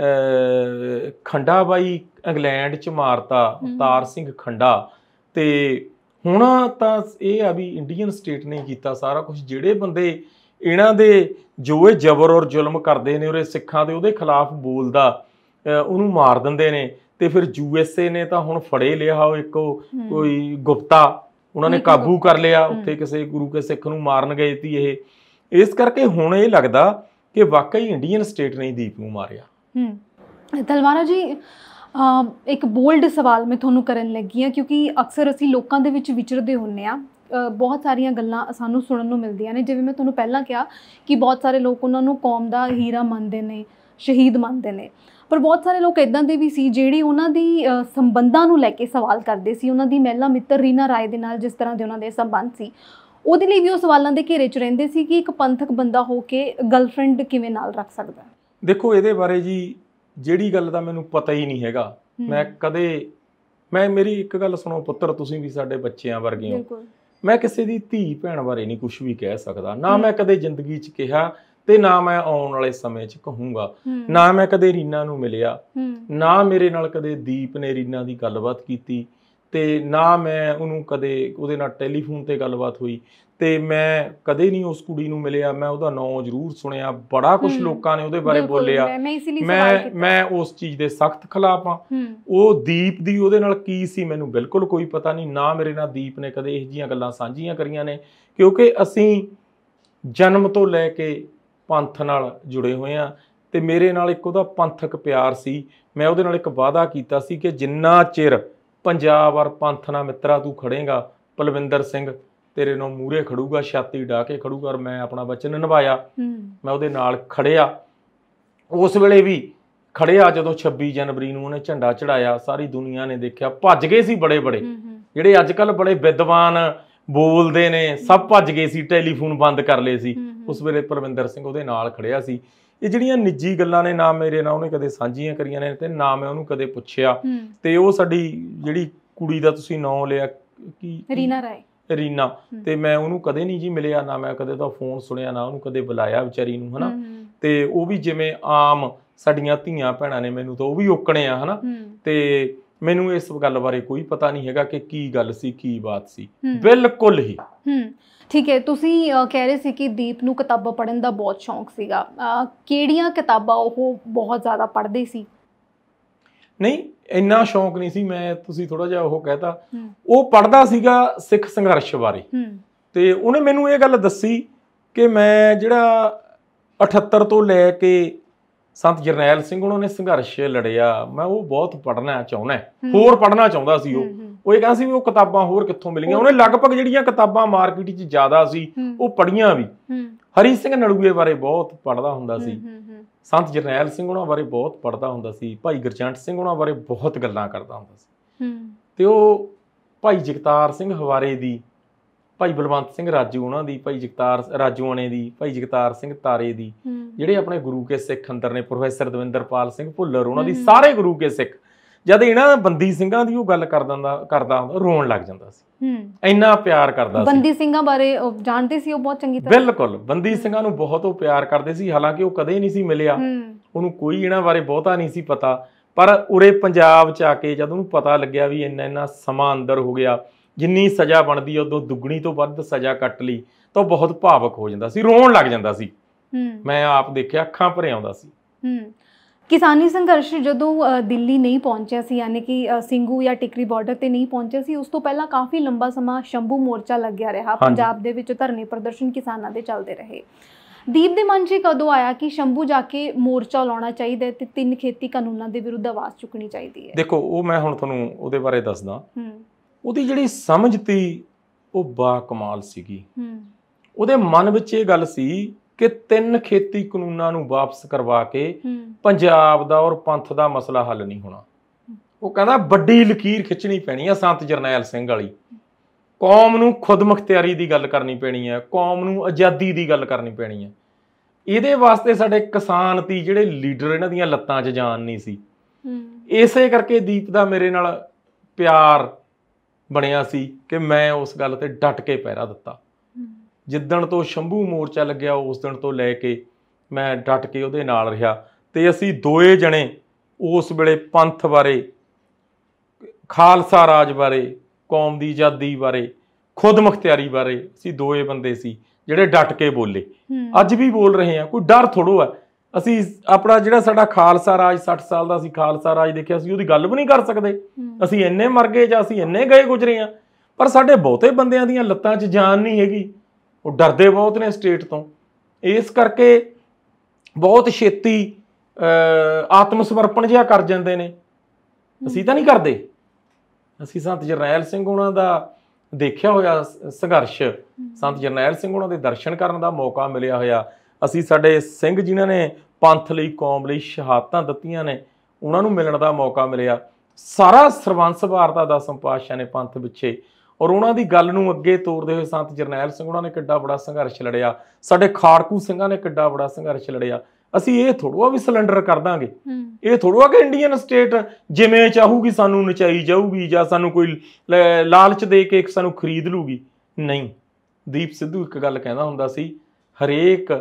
ਖੰਡਾ ਬਾਈ ਇੰਗਲੈਂਡ 'ਚ ਮਾਰਤਾ, ਅਵਤਾਰ ਸਿੰਘ ਖੰਡਾ। ਤੇ ਹੁਣ ਤਾਂ ਇਹ ਆ ਵੀ ਇੰਡੀਅਨ ਸਟੇਟ ਨੇ ਕੀਤਾ ਸਾਰਾ ਕੁਝ। ਜਿਹੜੇ ਬੰਦੇ ਇਹਨਾਂ ਦੇ ਜੋ ਇਹ ਜ਼ਬਰ ਔਰ ਜ਼ੁਲਮ ਕਰਦੇ ਨੇ ਉਰੇ ਸਿੱਖਾਂ ਦੇ, ਉਹਦੇ ਖਿਲਾਫ ਬੋਲਦਾ, ਉਹਨੂੰ ਮਾਰ ਦਿੰਦੇ ਨੇ। ਤੇ ਫਿਰ USA ਨੇ ਤਾਂ ਹੁਣ ਫੜੇ ਲਿਆ ਉਹ ਇੱਕ ਕੋਈ ਗੁਪਤਾ, ਉਹਨਾਂ ਨੇ ਕਾਬੂ ਕਰ ਲਿਆ ਉੱਥੇ, ਕਿਸੇ ਗੁਰੂ ਕੇ ਸਿੱਖ ਨੂੰ ਮਾਰਨ ਗਏ ਸੀ ਇਹ। ਇਸ ਕਰਕੇ ਹੁਣ ਇਹ ਲੱਗਦਾ ਕਿ ਵਾਕਈ ਇੰਡੀਅਨ ਸਟੇਟ ਨੇ ਦੀਪ ਨੂੰ ਮਾਰਿਆ। ਤਲਵਾਰਾ ਜੀ, ਇੱਕ ਬੋਲਡ ਸਵਾਲ ਮੈਂ ਤੁਹਾਨੂੰ ਕਰਨ ਲੱਗੀ ਹਾਂ, ਕਿਉਂਕਿ ਅਕਸਰ ਅਸੀਂ ਲੋਕਾਂ ਦੇ ਵਿੱਚ ਵਿਚਰਦੇ ਹੁੰਦੇ ਹਾਂ, ਬਹੁਤ ਸਾਰੀਆਂ ਗੱਲਾਂ ਸਾਨੂੰ ਸੁਣਨ ਨੂੰ ਮਿਲਦੀਆਂ ਨੇ। ਜਿਵੇਂ ਮੈਂ ਤੁਹਾਨੂੰ ਪਹਿਲਾਂ ਕਿਹਾ ਕਿ ਬਹੁਤ ਸਾਰੇ ਲੋਕ ਉਹਨਾਂ ਨੂੰ ਕੌਮ ਦਾ ਹੀਰਾ ਮੰਨਦੇ ਨੇ, ਸ਼ਹੀਦ ਮੰਨਦੇ ਨੇ, ਪਰ ਬਹੁਤ ਸਾਰੇ ਲੋਕ ਇੱਦਾਂ ਦੇ ਵੀ ਸੀ ਜਿਹੜੇ ਉਹਨਾਂ ਦੀ ਸੰਬੰਧਾਂ ਨੂੰ ਲੈ ਕੇ ਸਵਾਲ ਕਰਦੇ ਸੀ। ਉਹਨਾਂ ਦੀ ਮਹਿਲਾ ਮਿੱਤਰ ਰੀਨਾ ਰਾਏ ਦੇ ਨਾਲ ਜਿਸ ਤਰ੍ਹਾਂ ਦੇ ਉਹਨਾਂ ਦੇ ਸੰਬੰਧ ਸੀ, ਉਹਦੇ ਲਈ ਵੀ ਉਹ ਸਵਾਲਾਂ ਦੇ ਘੇਰੇ 'ਚ ਰਹਿੰਦੇ ਸੀ ਕਿ ਇੱਕ ਪੰਥਕ ਬੰਦਾ ਹੋ ਕੇ ਗਰਲਫ੍ਰੈਂਡ ਕਿਵੇਂ ਨਾਲ ਰੱਖ ਸਕਦਾ। ਦੇਖੋ ਇਹਦੇ ਬਾਰੇ ਜੀ ਜਿਹੜੀ ਗੱਲ ਦਾ ਮੈਨੂੰ ਪਤਾ ਹੀ ਨਹੀਂ ਹੈਗਾ। ਮੇਰੀ ਇੱਕ ਗੱਲ ਸੁਣੋ ਪੁੱਤਰ, ਤੁਸੀਂ ਵੀ ਸਾਡੇ ਬੱਚਿਆਂ ਵਰਗੇ ਹੋ। ਮੈਂ ਕਿਸੇ ਦੀ ਧੀ ਭੈਣ ਬਾਰੇ ਨਹੀਂ ਕੁਝ ਵੀ ਕਹਿ ਸਕਦਾ, ਨਾ ਮੈਂ ਕਦੇ ਜ਼ਿੰਦਗੀ 'ਚ ਕਿਹਾ ਤੇ ਨਾ ਮੈਂ ਆਉਣ ਵਾਲੇ ਸਮੇਂ 'ਚ ਕਹੂੰਗਾ। ਨਾ ਮੈਂ ਕਦੇ ਰੀਨਾ ਨੂੰ ਮਿਲਿਆ, ਨਾ ਮੇਰੇ ਨਾਲ ਕਦੇ ਦੀਪ ਨੇ ਰੀਨਾ ਦੀ ਗੱਲਬਾਤ ਕੀਤੀ, ਤੇ ਨਾ ਮੈਂ ਉਹਨੂੰ ਕਦੇ ਉਹਦੇ ਨਾਲ ਟੈਲੀਫੋਨ ਤੇ ਗੱਲਬਾਤ ਹੋਈ, ਤੇ ਮੈਂ ਕਦੇ ਨਹੀਂ ਉਸ ਕੁੜੀ ਨੂੰ ਮਿਲਿਆ। ਮੈਂ ਉਹਦਾ ਨਾਂ ਜ਼ਰੂਰ ਸੁਣਿਆ, ਬੜਾ ਕੁਝ ਲੋਕਾਂ ਨੇ ਉਹਦੇ ਬਾਰੇ ਬੋਲਿਆ। ਮੈਂ ਉਸ ਚੀਜ਼ ਦੇ ਸਖਤ ਖਿਲਾਫ ਹਾਂ। ਉਹ ਦੀਪ ਦੀ ਉਹਦੇ ਨਾਲ ਕੀ ਸੀ ਮੈਨੂੰ ਬਿਲਕੁਲ ਕੋਈ ਪਤਾ ਨਹੀਂ, ਨਾ ਮੇਰੇ ਨਾਲ ਦੀਪ ਨੇ ਕਦੇ ਇਹੋ ਜਿਹੀਆਂ ਗੱਲਾਂ ਸਾਂਝੀਆਂ ਕਰੀਆਂ ਨੇ, ਕਿਉਂਕਿ ਅਸੀਂ ਜਨਮ ਤੋਂ ਲੈ ਕੇ ਪੰਥ ਨਾਲ ਜੁੜੇ ਹੋਏ ਹਾਂ। ਤੇ ਮੇਰੇ ਨਾਲ ਇੱਕ ਉਹਦਾ ਪੰਥਕ ਪਿਆਰ ਸੀ। ਮੈਂ ਉਹਦੇ ਨਾਲ ਇੱਕ ਵਾਅਦਾ ਕੀਤਾ ਸੀ ਕਿ ਜਿੰਨਾ ਚਿਰ ਪੰਜਾਬ ਔਰ ਪੰਥ ਨਾਲ ਮਿੱਤਰਾ ਤੂੰ ਖੜੇਗਾ, ਪਲਵਿੰਦਰ ਸਿੰਘ ਤੇਰੇ ਨਾਲ ਮੂਹਰੇ ਖੜੂਗਾ, ਛਾਤੀ ਢਾ ਕੇ ਖੜੂਗਾ। ਔਰ ਮੈਂ ਆਪਣਾ ਵਚਨ ਨਿਭਾਇਆ, ਮੈਂ ਉਹਦੇ ਨਾਲ ਖੜਿਆ। ਉਸ ਵੇਲੇ ਵੀ ਖੜਿਆ ਜਦੋਂ 26 ਜਨਵਰੀ ਨੂੰ ਉਹਨੇ ਝੰਡਾ ਚੜਾਇਆ, ਸਾਰੀ ਦੁਨੀਆ ਨੇ ਦੇਖਿਆ। ਭੱਜ ਗਏ ਸੀ ਬੜੇ ਜਿਹੜੇ ਅੱਜ ਕੱਲ੍ਹ ਬੜੇ ਵਿਦਵਾਨ ਬੋਲਦੇ ਨੇ, ਸਭ ਭੱਜ ਗਏ ਸੀ, ਟੈਲੀਫੋਨ ਬੰਦ ਕਰ ਲਏ ਸੀ। ਉਸ ਵੇਲੇ ਪਰਵਿੰਦਰ ਸਿੰਘ ਉਹਦੇ ਨਾਲ ਖੜਿਆ ਸੀ। ਇਹ ਜਿਹੜੀਆਂ ਨਿੱਜੀ ਗੱਲਾਂ ਨੇ ਨਾ ਮੇਰੇ ਨਾਲ ਉਹਨੇ ਕਦੇ ਸਾਂਝੀਆਂ ਕਰੀਆਂ ਨੇ ਤੇ ਨਾ ਮੈਂ ਉਹਨੂੰ ਕਦੇ ਪੁੱਛਿਆ। ਤੇ ਉਹ ਸਾਡੀ ਜਿਹੜੀ ਕੁੜੀ ਦਾ ਤੁਸੀਂ ਨਾਂ ਲਿਆ ਕੀ ਰੀਨਾ ਤੇ ਮੈਂ ਉਹਨੂੰ ਕਦੇ ਨਹੀਂ ਜੀ ਮਿਲਿਆ, ਨਾ ਮੈਂ ਕਦੇ ਉਹਦਾ ਫੋਨ ਸੁਣਿਆ, ਨਾ ਉਹਨੂੰ ਕਦੇ ਬੁਲਾਇਆ ਵਿਚਾਰੀ ਨੂੰ, ਹਨਾ। ਤੇ ਉਹ ਵੀ ਜਿਵੇਂ ਆਮ ਸਾਡੀਆਂ ਧੀਆਂ ਭੈਣਾਂ ਨੇ ਮੈਨੂੰ ਤਾਂ ਉਹ ਵੀ ਓਕਣੇ ਆ, ਹਨਾ। ਤੇ ਮੈਨੂੰ ਇਸ ਗੱਲ ਬਾਰੇ ਕੋਈ ਪਤਾ ਨਹੀਂ ਹੈਗਾ ਕਿ ਕੀ ਗੱਲ ਸੀ, ਕੀ ਬਾਤ ਸੀ, ਬਿਲਕੁਲ ਹੀ। ਠੀਕ ਹੈ, ਤੁਸੀਂ ਕਹਿ ਰਹੇ ਸੀ ਕਿ ਦੀਪ ਨੂੰ ਕਿਤਾਬਾਂ ਪੜ੍ਹਨ ਦਾ ਬਹੁਤ ਸ਼ੌਂਕ ਸੀਗਾ। ਕਿਹੜੀਆਂ ਕਿਤਾਬਾਂ ਉਹ ਬਹੁਤ ਜ਼ਿਆਦਾ ਪੜ੍ਹਦੇ ਸੀ? ਨਹੀਂ, ਇੰਨਾ ਸ਼ੌਂਕ ਨਹੀਂ ਸੀ ਮੈਂ, ਤੁਸੀਂ ਥੋੜਾ ਜਿਹਾ ਉਹ ਕਹਿਤਾ। ਉਹ ਪੜ੍ਹਦਾ ਸੀਗਾ ਸਿੱਖ ਸੰਘਰਸ਼ ਬਾਰੇ। ਤੇ ਉਹਨੇ ਮੈਨੂੰ ਇਹ ਗੱਲ ਦੱਸੀ ਕਿ ਮੈਂ ਜਿਹੜਾ 78 ਤੋਂ ਲੈ ਕੇ ਸੰਤ ਜਰਨੈਲ ਸਿੰਘ ਉਹਨਾਂ ਨੇ ਸੰਘਰਸ਼ ਲੜਿਆ, ਮੈਂ ਉਹ ਬਹੁਤ ਪੜ੍ਹਨਾ ਚਾਹੁੰਦਾ, ਹੋਰ ਪੜ੍ਹਨਾ ਚਾਹੁੰਦਾ ਸੀ। ਉਹ ਇਹ ਕਹਿੰਦਾ ਸੀ ਵੀ ਉਹ ਕਿਤਾਬਾਂ ਹੋਰ ਕਿੱਥੋਂ ਮਿਲੀਆਂ। ਉਹਨੇ ਲਗਭਗ ਜਿਹੜੀਆਂ ਕਿਤਾਬਾਂ ਮਾਰਕੀਟ 'ਚ ਜ਼ਿਆਦਾ ਸੀ ਉਹ ਪੜ੍ਹੀਆਂ ਵੀ। ਹਰੀ ਸਿੰਘ ਨਲੂਏ ਬਾਰੇ ਬਹੁਤ ਪੜ੍ਹਦਾ ਹੁੰਦਾ ਸੀ, ਸੰਤ ਜਰਨੈਲ ਸਿੰਘ ਉਹਨਾਂ ਬਾਰੇ ਬਹੁਤ ਪੜ੍ਹਦਾ ਹੁੰਦਾ ਸੀ, ਭਾਈ ਗੁਰਜੰਟ ਸਿੰਘ ਉਹਨਾਂ ਬਾਰੇ ਬਹੁਤ ਗੱਲਾਂ ਕਰਦਾ ਹੁੰਦਾ ਸੀ। ਤੇ ਉਹ ਭਾਈ ਜਗਤਾਰ ਸਿੰਘ ਹਵਾਰੇ ਦੀ, ਭਾਈ ਬਲਵੰਤ ਸਿੰਘ ਰਾਜੂ ਉਹਨਾਂ ਦੀ, ਭਾਈ ਜਗਤਾਰ ਰਾਜੂਆਣੇ ਦੀ, ਭਾਈ ਜਗਤਾਰ ਸਿੰਘ ਤਾਰੇ ਦੀ, ਜਿਹੜੇ ਆਪਣੇ ਗੁਰੂ ਕੇ ਸਿੱਖ ਅੰਦਰ ਨੇ, ਪ੍ਰੋਫੈਸਰ ਦਵਿੰਦਰਪਾਲ ਸਿੰਘ ਭੁੱਲਰ ਉਹਨਾਂ ਦੀ, ਸਾਰੇ ਗੁਰੂ ਕੇ ਸਿੱਖ, ਜਦ ਇਹਨਾਂ ਬੰਦੀ ਸਿੰਘਾਂ ਦੀ ਉਹ ਗੱਲ ਕਰਦਾ ਹੁੰਦਾ ਰੋਣ ਲੱਗ ਜਾਂਦਾ ਸੀ। ਇੰਨਾ ਪਿਆਰ ਕਰਦਾ ਸੀ। ਬੰਦੀ ਸਿੰਘਾਂ ਬਾਰੇ ਜਾਣਦੇ ਸੀ ਉਹ ਬਹੁਤ ਚੰਗੀ ਤਰ੍ਹਾਂ? ਬਿਲਕੁਲ, ਬੰਦੀ ਸਿੰਘਾਂ ਨੂੰ ਬਹੁਤ ਉਹ ਪਿਆਰ ਕਰਦੇ ਸੀ। ਹਾਲਾਂਕਿ ਉਹ ਕਦੇ ਨਹੀਂ ਸੀ ਮਿਲਿਆ, ਉਹਨੂੰ ਕੋਈ ਇਹਨਾਂ ਬਾਰੇ ਬਹੁਤਾ ਨਹੀਂ ਸੀ ਪਤਾ। ਪਰ ਉਰੇ ਪੰਜਾਬ 'ਚ ਆ ਕੇ ਜਦ ਉਹਨੂੰ ਪਤਾ ਲੱਗਿਆ ਵੀ ਇੰਨਾ ਸਮਾਂ ਅੰਦਰ ਹੋ ਗਿਆ, ਜਿੰਨੀ ਸਜ਼ਾ ਬਣਦੀ ਉਦੋਂ ਦੁੱਗਣੀ ਤੋਂ ਵੱਧ ਸਜ਼ਾ ਕੱਟ ਲਈ, ਤਾਂ ਉਹ ਬਹੁਤ ਭਾਵਕ ਹੋ ਜਾਂਦਾ ਸੀ, ਰੋਣ ਲੱਗ ਜਾਂਦਾ ਸੀ। ਮੈਂ ਆਪ ਦੇਖਿਆ, ਅੱਖਾਂ ਭਰੇ ਆਉਂਦਾ ਸੀ। ਕਿਸਾਨੀ ਸੰਘਰਸ਼ ਜਦੋਂ ਦਿੱਲੀ ਨਹੀਂ ਪਹੁੰਚਿਆ ਸੀ, ਯਾਨੀ ਕਿ ਸਿੰਘੂ ਜਾਂ ਟਿਕਰੀ ਬਾਰਡਰ ਤੇ ਨਹੀਂ ਪਹੁੰਚਿਆ ਸੀ, ਉਸ ਤੋਂ ਪਹਿਲਾਂ ਕਾਫੀ ਲੰਬਾ ਸਮਾਂ ਸ਼ੰਭੂ ਮੋਰਚਾ ਲੱਗਿਆ ਰਿਹਾ ਪੰਜਾਬ ਦੇ ਵਿੱਚ, ਧਰਨੇ ਪ੍ਰਦਰਸ਼ਨ ਕਿਸਾਨਾਂ ਦੇ ਚੱਲਦੇ ਰਹੇ। ਦੀਪ ਦੇ ਮਨ 'ਚ ਕਦੋਂ ਆਇਆ ਕਿ ਸ਼ੰਭੂ ਜਾ ਕੇ ਮੋਰਚਾ ਲਾਉਣਾ ਚਾਹੀਦਾ ਤੇ 3 ਖੇਤੀ ਕਾਨੂੰਨਾਂ ਦੇ ਵਿਰੁੱਧ ਆਵਾਜ਼ ਚੁੱਕਣੀ ਚਾਹੀਦੀ ਹੈ? ਦੇਖੋ, ਉਹ ਮੈਂ ਹੁਣ ਤੁਹਾਨੂੰ ਉਹਦੇ ਬਾਰੇ ਦੱਸਦਾ। ਉਹਦੀ ਜਿਹੜੀ ਸਮਝ ਤੀ ਉਹ ਬਾ ਕਮਾਲ ਸੀਗੀ। ਉਹਦੇ ਮਨ ਵਿੱਚ ਇਹ ਗੱਲ ਸੀ ਕਿ 3 ਖੇਤੀ ਕਾਨੂੰਨਾਂ ਨੂੰ ਵਾਪਸ ਕਰਵਾ ਕੇ ਪੰਜਾਬ ਦਾ ਔਰ ਪੰਥ ਦਾ ਮਸਲਾ ਹੱਲ ਨਹੀਂ ਹੋਣਾ। ਉਹ ਕਹਿੰਦਾ ਵੱਡੀ ਲਕੀਰ ਖਿੱਚਣੀ ਪੈਣੀ ਆ ਸੰਤ ਜਰਨੈਲ ਸਿੰਘ ਵਾਲੀ, ਕੌਮ ਨੂੰ ਖੁਦ ਮੁਖਤਿਆਰੀ ਦੀ ਗੱਲ ਕਰਨੀ ਪੈਣੀ ਹੈ, ਕੌਮ ਨੂੰ ਆਜ਼ਾਦੀ ਦੀ ਗੱਲ ਕਰਨੀ ਪੈਣੀ ਹੈ। ਇਹਦੇ ਵਾਸਤੇ ਸਾਡੇ ਕਿਸਾਨ ਤੀ ਜਿਹੜੇ ਲੀਡਰ, ਇਹਨਾਂ ਦੀਆਂ ਲੱਤਾਂ 'ਚ ਜਾਨ ਨਹੀਂ ਸੀ। ਇਸੇ ਕਰਕੇ ਦੀਪ ਦਾ ਮੇਰੇ ਨਾਲ ਪਿਆਰ ਬਣਿਆ ਸੀ ਕਿ ਮੈਂ ਉਸ ਗੱਲ ਤੇ ਡਟ ਕੇ ਪਹਿਰਾ ਦਿੱਤਾ। ਜਿੱਦਣ ਤੋਂ ਸ਼ੰਭੂ ਮੋਰਚਾ ਲੱਗਿਆ ਉਸ ਦਿਨ ਤੋਂ ਲੈ ਕੇ ਮੈਂ ਡਟ ਕੇ ਉਹਦੇ ਨਾਲ ਰਿਹਾ। ਤੇ ਅਸੀਂ ਦੋਏ ਜਣੇ ਉਸ ਵੇਲੇ ਪੰਥ ਬਾਰੇ, ਖਾਲਸਾ ਰਾਜ ਬਾਰੇ, ਕੌਮ ਦੀ ਆਜ਼ਾਦੀ ਬਾਰੇ, ਖੁਦ ਮੁਖਤਿਆਰੀ ਬਾਰੇ ਅਸੀਂ ਦੋਏ ਬੰਦੇ ਸੀ ਜਿਹੜੇ ਡਟ ਕੇ ਬੋਲੇ। ਅੱਜ ਵੀ ਬੋਲ ਰਹੇ ਹਾਂ, ਕੋਈ ਡਰ ਥੋੜੋ ਹੈ। ਅਸੀਂ ਆਪਣਾ ਜਿਹੜਾ ਸਾਡਾ ਖਾਲਸਾ ਰਾਜ 60 ਸਾਲ ਦਾ ਸੀ, ਖਾਲਸਾ ਰਾਜ ਦੇਖਿਆ, ਅਸੀਂ ਉਹਦੀ ਗੱਲ ਵੀ ਨਹੀਂ ਕਰ ਸਕਦੇ। ਅਸੀਂ ਇੰਨੇ ਮਰ ਗਏ ਜਾਂ ਅਸੀਂ ਇੰਨੇ ਗਏ ਗੁਜ਼ਰੇ ਹਾਂ, ਪਰ ਸਾਡੇ ਬਹੁਤੇ ਬੰਦਿਆਂ ਦੀਆਂ ਲੱਤਾਂ 'ਚ ਜਾਨ ਨਹੀਂ ਹੈਗੀ। ਉਹ ਡਰਦੇ ਬਹੁਤ ਨੇ ਸਟੇਟ ਤੋਂ, ਇਸ ਕਰਕੇ ਬਹੁਤ ਛੇਤੀ ਆਤਮ ਸਮਰਪਣ ਜਿਹਾ ਕਰ ਜਾਂਦੇ ਨੇ। ਅਸੀਂ ਤਾਂ ਨਹੀਂ ਕਰਦੇ। ਅਸੀਂ ਸੰਤ ਜਰਨੈਲ ਸਿੰਘ ਉਹਨਾਂ ਦਾ ਦੇਖਿਆ ਹੋਇਆ ਸੰਘਰਸ਼, ਸੰਤ ਜਰਨੈਲ ਸਿੰਘ ਉਹਨਾਂ ਦੇ ਦਰਸ਼ਨ ਕਰਨ ਦਾ ਮੌਕਾ ਮਿਲਿਆ ਹੋਇਆ। ਅਸੀਂ ਸਾਡੇ ਸਿੰਘ ਜਿਨ੍ਹਾਂ ਨੇ ਪੰਥ ਲਈ, ਕੌਮ ਲਈ ਸ਼ਹਾਦਤਾਂ ਦਿੱਤੀਆਂ ਨੇ, ਉਹਨਾਂ ਨੂੰ ਮਿਲਣ ਦਾ ਮੌਕਾ ਮਿਲਿਆ। ਸਾਰਾ ਸਰਬੰਸ ਵਾਰਤਾ 10ਵੇਂ ਪਾਤਸ਼ਾਹ ਨੇ ਪੰਥ ਪਿੱਛੇ, ਔਰ ਉਹਨਾਂ ਦੀ ਗੱਲ ਨੂੰ ਅੱਗੇ ਤੋਰਦੇ ਹੋਏ ਸੰਤ ਜਰਨੈਲ ਸਿੰਘ ਉਹਨਾਂ ਨੇ ਕਿੱਡਾ ਬੜਾ ਸੰਘਰਸ਼ ਲੜਿਆ। ਸਾਡੇ ਖਾੜਕੂ ਸਿੰਘਾਂ ਨੇ ਕਿੱਡਾ ਬੜਾ ਸੰਘਰਸ਼ ਲੜਿਆ। ਅਸੀਂ ਇਹ ਥੋੜ੍ਹਾ ਵੀ ਸਿਲੰਡਰ ਕਰ ਦਾਂਗੇ, ਇਹ ਥੋੜ੍ਹਾ ਕਿ ਇੰਡੀਅਨ ਸਟੇਟ ਜਿਵੇਂ ਚਾਹੂਗੀ ਸਾਨੂੰ ਨਚਾਈ ਜਾਊਗੀ ਜਾਂ ਸਾਨੂੰ ਕੋਈ ਲਾਲਚ ਦੇ ਕੇ ਸਾਨੂੰ ਖਰੀਦ ਲੂਗੀ। ਨਹੀਂ, ਦੀਪ ਸਿੱਧੂ ਇੱਕ ਗੱਲ ਕਹਿੰਦਾ ਹੁੰਦਾ ਸੀ, ਹਰੇਕ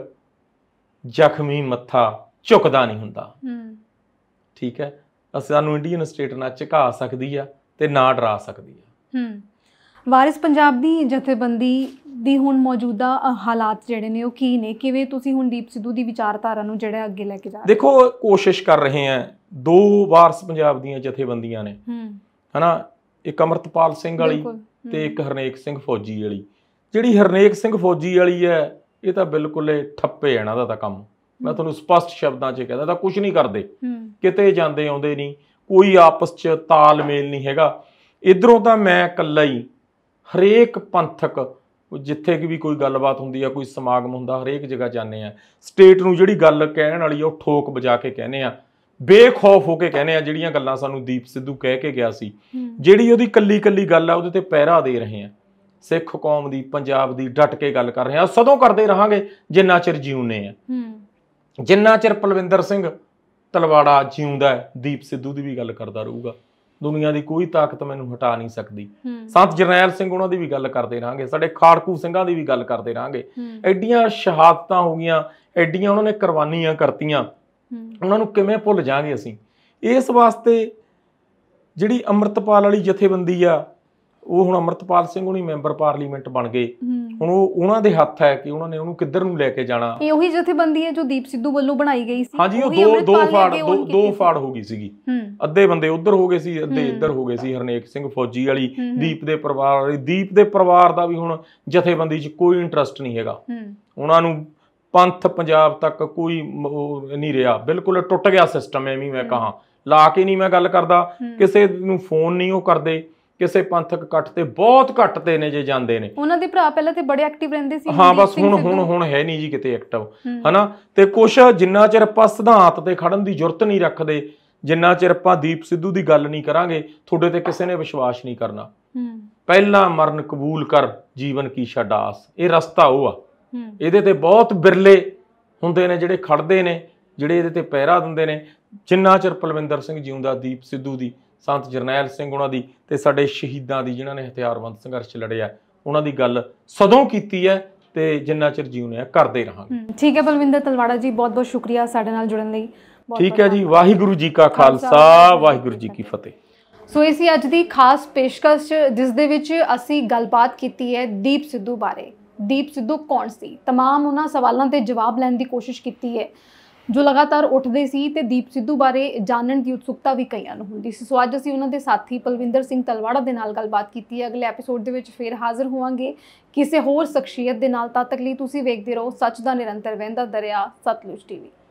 ਜ਼ਖਮੀ ਮੱਥਾ ਝੁਕਦਾ ਨਹੀਂ ਹੁੰਦਾ। ਠੀਕ ਹੈ, ਸਾਨੂੰ ਇੰਡੀਅਨ ਸਟੇਟ ਨਾ ਝੁਕਾ ਸਕਦੀ ਆ ਤੇ ਨਾ ਡਰਾ ਸਕਦੀ ਆ। ਵਾਰਿਸ ਪੰਜਾਬ ਦੀ ਜਥੇਬੰਦੀ ਦੀ ਹੁਣ ਮੌਜੂਦਾ ਹਾਲਾਤ ਜਿਹੜੇ ਨੇ ਉਹ ਕੀ ਨੇ? ਕਿਵੇਂ ਤੁਸੀਂ ਹੁਣ ਦੀਪ ਸਿੱਧੂ ਦੀ ਵਿਚਾਰਧਾਰਾ ਨੂੰ ਜਿਹੜਾ ਅੱਗੇ ਲੈ ਕੇ ਜਾ ਰਹੇ? ਦੇਖੋ, ਕੋਸ਼ਿਸ਼ ਕਰ ਰਹੇ ਹਾਂ। 2 ਵਾਰਿਸ ਪੰਜਾਬ ਦੀਆਂ ਜਥੇਬੰਦੀਆਂ ਨੇ, ਹਨਾ, ਇੱਕ ਅਮਰਤਪਾਲ ਸਿੰਘ ਵਾਲੀ ਤੇ ਇੱਕ ਹਰਨੇਕ ਸਿੰਘ ਫੌਜੀ ਵਾਲੀ। ਜਿਹੜੀ ਹਰਨੇਕ ਸਿੰਘ ਫੌਜੀ ਵਾਲੀ ਹੈ, ਇਹ ਤਾਂ ਬਿਲਕੁਲ ਠੱਪੇ ਇਹਨਾਂ ਦਾ ਤਾਂ ਕੰਮ। ਮੈਂ ਤੁਹਾਨੂੰ ਸਪਸ਼ਟ ਸ਼ਬਦਾਂ 'ਚ ਕਹਿੰਦਾ, ਤਾਂ ਕੁਝ ਨਹੀਂ ਕਰਦੇ, ਕਿਤੇ ਜਾਂਦੇ ਆਉਂਦੇ ਨਹੀਂ, ਕੋਈ ਆਪਸ 'ਚ ਤਾਲਮੇਲ ਨਹੀਂ ਹੈਗਾ। ਇੱਧਰੋਂ ਤਾਂ ਮੈਂ ਇਕੱਲਾ ਹੀ, ਹਰੇਕ ਪੰਥਕ ਜਿੱਥੇ ਵੀ ਕੋਈ ਗੱਲਬਾਤ ਹੁੰਦੀ ਆ, ਕੋਈ ਸਮਾਗਮ ਹੁੰਦਾ, ਹਰੇਕ ਜਗ੍ਹਾ ਜਾਂਦੇ ਆ। ਸਟੇਟ ਨੂੰ ਜਿਹੜੀ ਗੱਲ ਕਹਿਣ ਵਾਲੀ ਉਹ ਠੋਕ ਵਜਾ ਕੇ ਕਹਿੰਦੇ ਆ, ਬੇਖੌਫ ਹੋ ਕੇ ਕਹਿੰਦੇ ਆ। ਜਿਹੜੀਆਂ ਗੱਲਾਂ ਸਾਨੂੰ ਦੀਪ ਸਿੱਧੂ ਕਹਿ ਕੇ ਗਿਆ ਸੀ, ਜਿਹੜੀ ਉਹਦੀ ਕੱਲੀ ਕੱਲੀ ਗੱਲ ਆ ਉਹਦੇ ਤੇ ਪਹਿਰਾ ਦੇ ਰਹੇ ਆ। ਸਿੱਖ ਕੌਮ ਦੀ, ਪੰਜਾਬ ਦੀ ਡਟ ਕੇ ਗੱਲ ਕਰ ਰਹੇ ਹਾਂ। ਸਦੋਂ ਕਰਦੇ ਰਹਾਂਗੇ ਜਿੰਨਾ ਚਿਰ ਜਿਉਂਦੇ ਆ। ਜਿੰਨਾ ਚਿਰ ਪਲਵਿੰਦਰ ਸਿੰਘ ਤਲਵਾੜਾ ਜਿਉਂਦਾ ਹੈ, ਦੀਪ ਸਿੱਧੂ ਦੀ ਵੀ ਗੱਲ ਕਰਦਾ ਰਹੂਗਾ। ਦੁਨੀਆ ਦੀ ਕੋਈ ਤਾਕਤ ਮੈਨੂੰ ਹਟਾ ਨਹੀਂ ਸਕਦੀ। ਸੰਤ ਜਰਨੈਲ ਸਿੰਘ ਉਹਨਾਂ ਦੀ ਵੀ ਗੱਲ ਕਰਦੇ ਰਹਾਂਗੇ, ਸਾਡੇ ਖਾੜਕੂ ਸਿੰਘਾਂ ਦੀ ਵੀ ਗੱਲ ਕਰਦੇ ਰਹਾਂਗੇ। ਐਡੀਆਂ ਸ਼ਹਾਦਤਾਂ ਹੋ ਗਈਆਂ, ਐਡੀਆਂ ਉਹਨਾਂ ਨੇ ਕੁਰਬਾਨੀਆਂ ਕਰਤੀਆਂ, ਉਹਨਾਂ ਨੂੰ ਕਿਵੇਂ ਭੁੱਲ ਜਾਵਾਂਗੇ ਅਸੀਂ। ਇਸ ਵਾਸਤੇ ਜਿਹੜੀ ਅੰਮ੍ਰਿਤਪਾਲ ਵਾਲੀ ਜਥੇਬੰਦੀ ਆ, ਉਹ ਹੁਣ ਅੰਮ੍ਰਿਤਪਾਲ ਸਿੰਘ ਹੁਣੀ ਮੈਂਬਰ ਪਾਰਲੀਮੈਂਟ ਬਣ ਗਏ। ਹੁਣ ਉਹ ਉਹਨਾਂ ਦੇ ਹੱਥ ਹੈ ਕਿ ਉਹਨਾਂ ਨੇ ਉਹਨੂੰ ਕਿੱਧਰ ਨੂੰ ਲੈ ਕੇ ਜਾਣਾ। ਇਹ ਉਹੀ ਜਥੇਬੰਦੀ ਹੈ ਜੋ ਦੀਪ ਸਿੱਧੂ ਵੱਲੋਂ ਬਣਾਈ ਗਈ ਸੀ। ਹਾਂਜੀ, ਉਹ ਦੋ ਫਾੜ ਹੋ ਗਈ ਸੀਗੀ। ਅੱਧੇ ਬੰਦੇ ਉਧਰ ਹੋ ਗਏ ਸੀ, ਅੱਧੇ ਇੱਧਰ ਹੋ ਗਏ ਸੀ। ਹਰਨੇਕ ਸਿੰਘ ਫੌਜੀ ਵਾਲੀ, ਦੀਪ ਦੇ ਪਰਿਵਾਰ ਵਾਲੀ। ਦੀਪ ਦੇ ਪਰਿਵਾਰ ਦਾ ਵੀ ਹੁਣ ਜਥੇਬੰਦੀ 'ਚ ਕੋਈ ਇੰਟਰਸਟ ਨਹੀਂ ਹੈਗਾ। ਉਹਨਾਂ ਨੂੰ ਪੰਥ ਪੰਜਾਬ ਤੱਕ ਕੋਈ ਨਹੀਂ ਰਿਹਾ, ਬਿਲਕੁਲ ਟੁੱਟ ਗਿਆ ਸਿਸਟਮ। ਐਵੇਂ ਮੈਂ ਕਹਾਂ, ਲਾ ਕੇ ਨਹੀਂ ਮੈਂ ਗੱਲ ਕਰਦਾ, ਕਿਸੇ ਨੂੰ ਫੋਨ ਨਹੀਂ ਉਹ ਕਰਦੇ, ਕਿਸੇ ਪੰਥਕ ਇਕੱਠ ਤੇ ਬਹੁਤ ਘੱਟ ਤੇ ਨੇ ਜੇ ਜਾਂਦੇ ਨੇ। ਉਹਨਾਂ ਦੇ ਭਰਾ ਪਹਿਲਾਂ ਤੇ ਬੜੇ ਐਕਟਿਵ ਰਹਿੰਦੇ ਸੀ। ਹਾਂ, ਬਸ ਹੁਣ ਹੈ ਨਹੀਂ ਜੀ ਕਿਤੇ ਐਕਟਿਵ, ਹਨਾ। ਤੇ ਕੁਛ ਜਿੰਨਾ ਚਿਰ ਆਪਾਂ ਸਿਧਾਂਤ ਤੇ ਖੜਨ ਦੀ ਜੁਰਤ ਨਹੀਂ ਰੱਖਦੇ, ਜਿੰਨਾ ਚਿਰ ਆਪਾਂ ਦੀਪ ਸਿੱਧੂ ਦੀ ਗੱਲ ਨਹੀਂ ਕਰਾਂਗੇ, ਤੁਹਾਡੇ ਤੇ ਕਿਸੇ ਨੇ ਵਿਸ਼ਵਾਸ ਨਹੀਂ ਕਰਨਾ। ਪਹਿਲਾਂ ਮਰਨ ਕਬੂਲ ਕਰ, ਜੀਵਨ ਕੀ ਛੱਡ ਆਸ, ਇਹ ਰਸਤਾ ਉਹ ਆ। ਇਹਦੇ ਤੇ ਬਹੁਤ ਬਿਰਲੇ ਹੁੰਦੇ ਨੇ ਜਿਹੜੇ ਖੜਦੇ ਨੇ, ਜਿਹੜੇ ਇਹਦੇ ਤੇ ਪਹਿਰਾ ਦਿੰਦੇ ਨੇ। ਜਿੰਨਾ ਚਿਰ ਪਲਵਿੰਦਰ ਸਿੰਘ ਜਿਉਂਦਾ, ਦੀਪ ਸਿੱਧੂ ਦੀ, ਸੰਤ ਜਰਨੈਲ ਸਿੰਘ ਉਹਨਾਂ ਦੀ, ਤੇ ਸਾਡੇ ਸ਼ਹੀਦਾਂ ਦੀ ਜਿਨ੍ਹਾਂ ਨੇ ਹਥਿਆਰਬੰਦ ਸੰਘਰਸ਼ ਲੜਿਆ, ਉਹਨਾਂ ਦੀ ਗੱਲ ਸਦੋਂ ਕੀਤੀ ਹੈ ਤੇ ਜਿੰਨਾ ਚਿਰ ਜਿਉਂਦੇ ਆ ਕਰਦੇ ਰਹਾਂਗੇ। ਠੀਕ ਹੈ ਬਲਵਿੰਦਰ ਤਲਵਾੜਾ ਜੀ, ਬਹੁਤ ਬਹੁਤ ਸ਼ੁਕਰੀਆ ਸਾਡੇ ਨਾਲ ਜੁੜਨ ਲਈ। ਠੀਕ ਹੈ ਜੀ, ਵਾਹਿਗੁਰੂ ਜੀ ਕਾ ਖਾਲਸਾ, ਵਾਹਿਗੁਰੂ ਜੀ ਕੀ ਫਤਿਹ। ਸੋ ਇਹ ਸੀ ਅੱਜ ਦੀ ਖਾਸ ਪੇਸ਼ਕਸ਼, ਜਿਸ ਦੇ ਵਿੱਚ ਅਸੀਂ ਗੱਲਬਾਤ ਕੀਤੀ ਹੈ ਦੀਪ ਸਿੱਧੂ ਬਾਰੇ। ਦੀਪ ਸਿੱਧੂ ਕੌਣ ਸੀ, तमाम ਉਹਨਾਂ ਸਵਾਲਾਂ ਦੇ ਜਵਾਬ ਲੈਣ ਦੀ ਕੋਸ਼ਿਸ਼ ਕੀਤੀ ਹੈ ਜੋ ਲਗਾਤਾਰ ਉੱਠਦੇ ਸੀ, ਤੇ ਦੀਪ ਸਿੱਧੂ ਬਾਰੇ ਜਾਣਨ ਦੀ ਉਤਸੁਕਤਾ ਵੀ ਕਈਆਂ ਨੂੰ ਹੁੰਦੀ ਸੀ। ਸੋ ਅੱਜ ਅਸੀਂ ਉਹਨਾਂ ਦੇ ਸਾਥੀ ਪਲਵਿੰਦਰ ਸਿੰਘ ਤਲਵਾੜਾ ਦੇ ਨਾਲ ਗੱਲਬਾਤ ਕੀਤੀ ਹੈ। ਅਗਲੇ ਐਪੀਸੋਡ ਦੇ ਵਿੱਚ ਫਿਰ ਹਾਜ਼ਰ ਹੋਵਾਂਗੇ ਕਿਸੇ ਹੋਰ ਸ਼ਖਸੀਅਤ ਦੇ ਨਾਲ। ਤਦ ਤੱਕ ਲਈ ਤੁਸੀਂ ਵੇਖਦੇ ਰਹੋ ਸੱਚ ਦਾ ਨਿਰੰਤਰ ਵਹਿੰਦਾ ਦਰਿਆ, ਸਤਲੁਜ ਟੀਵੀ।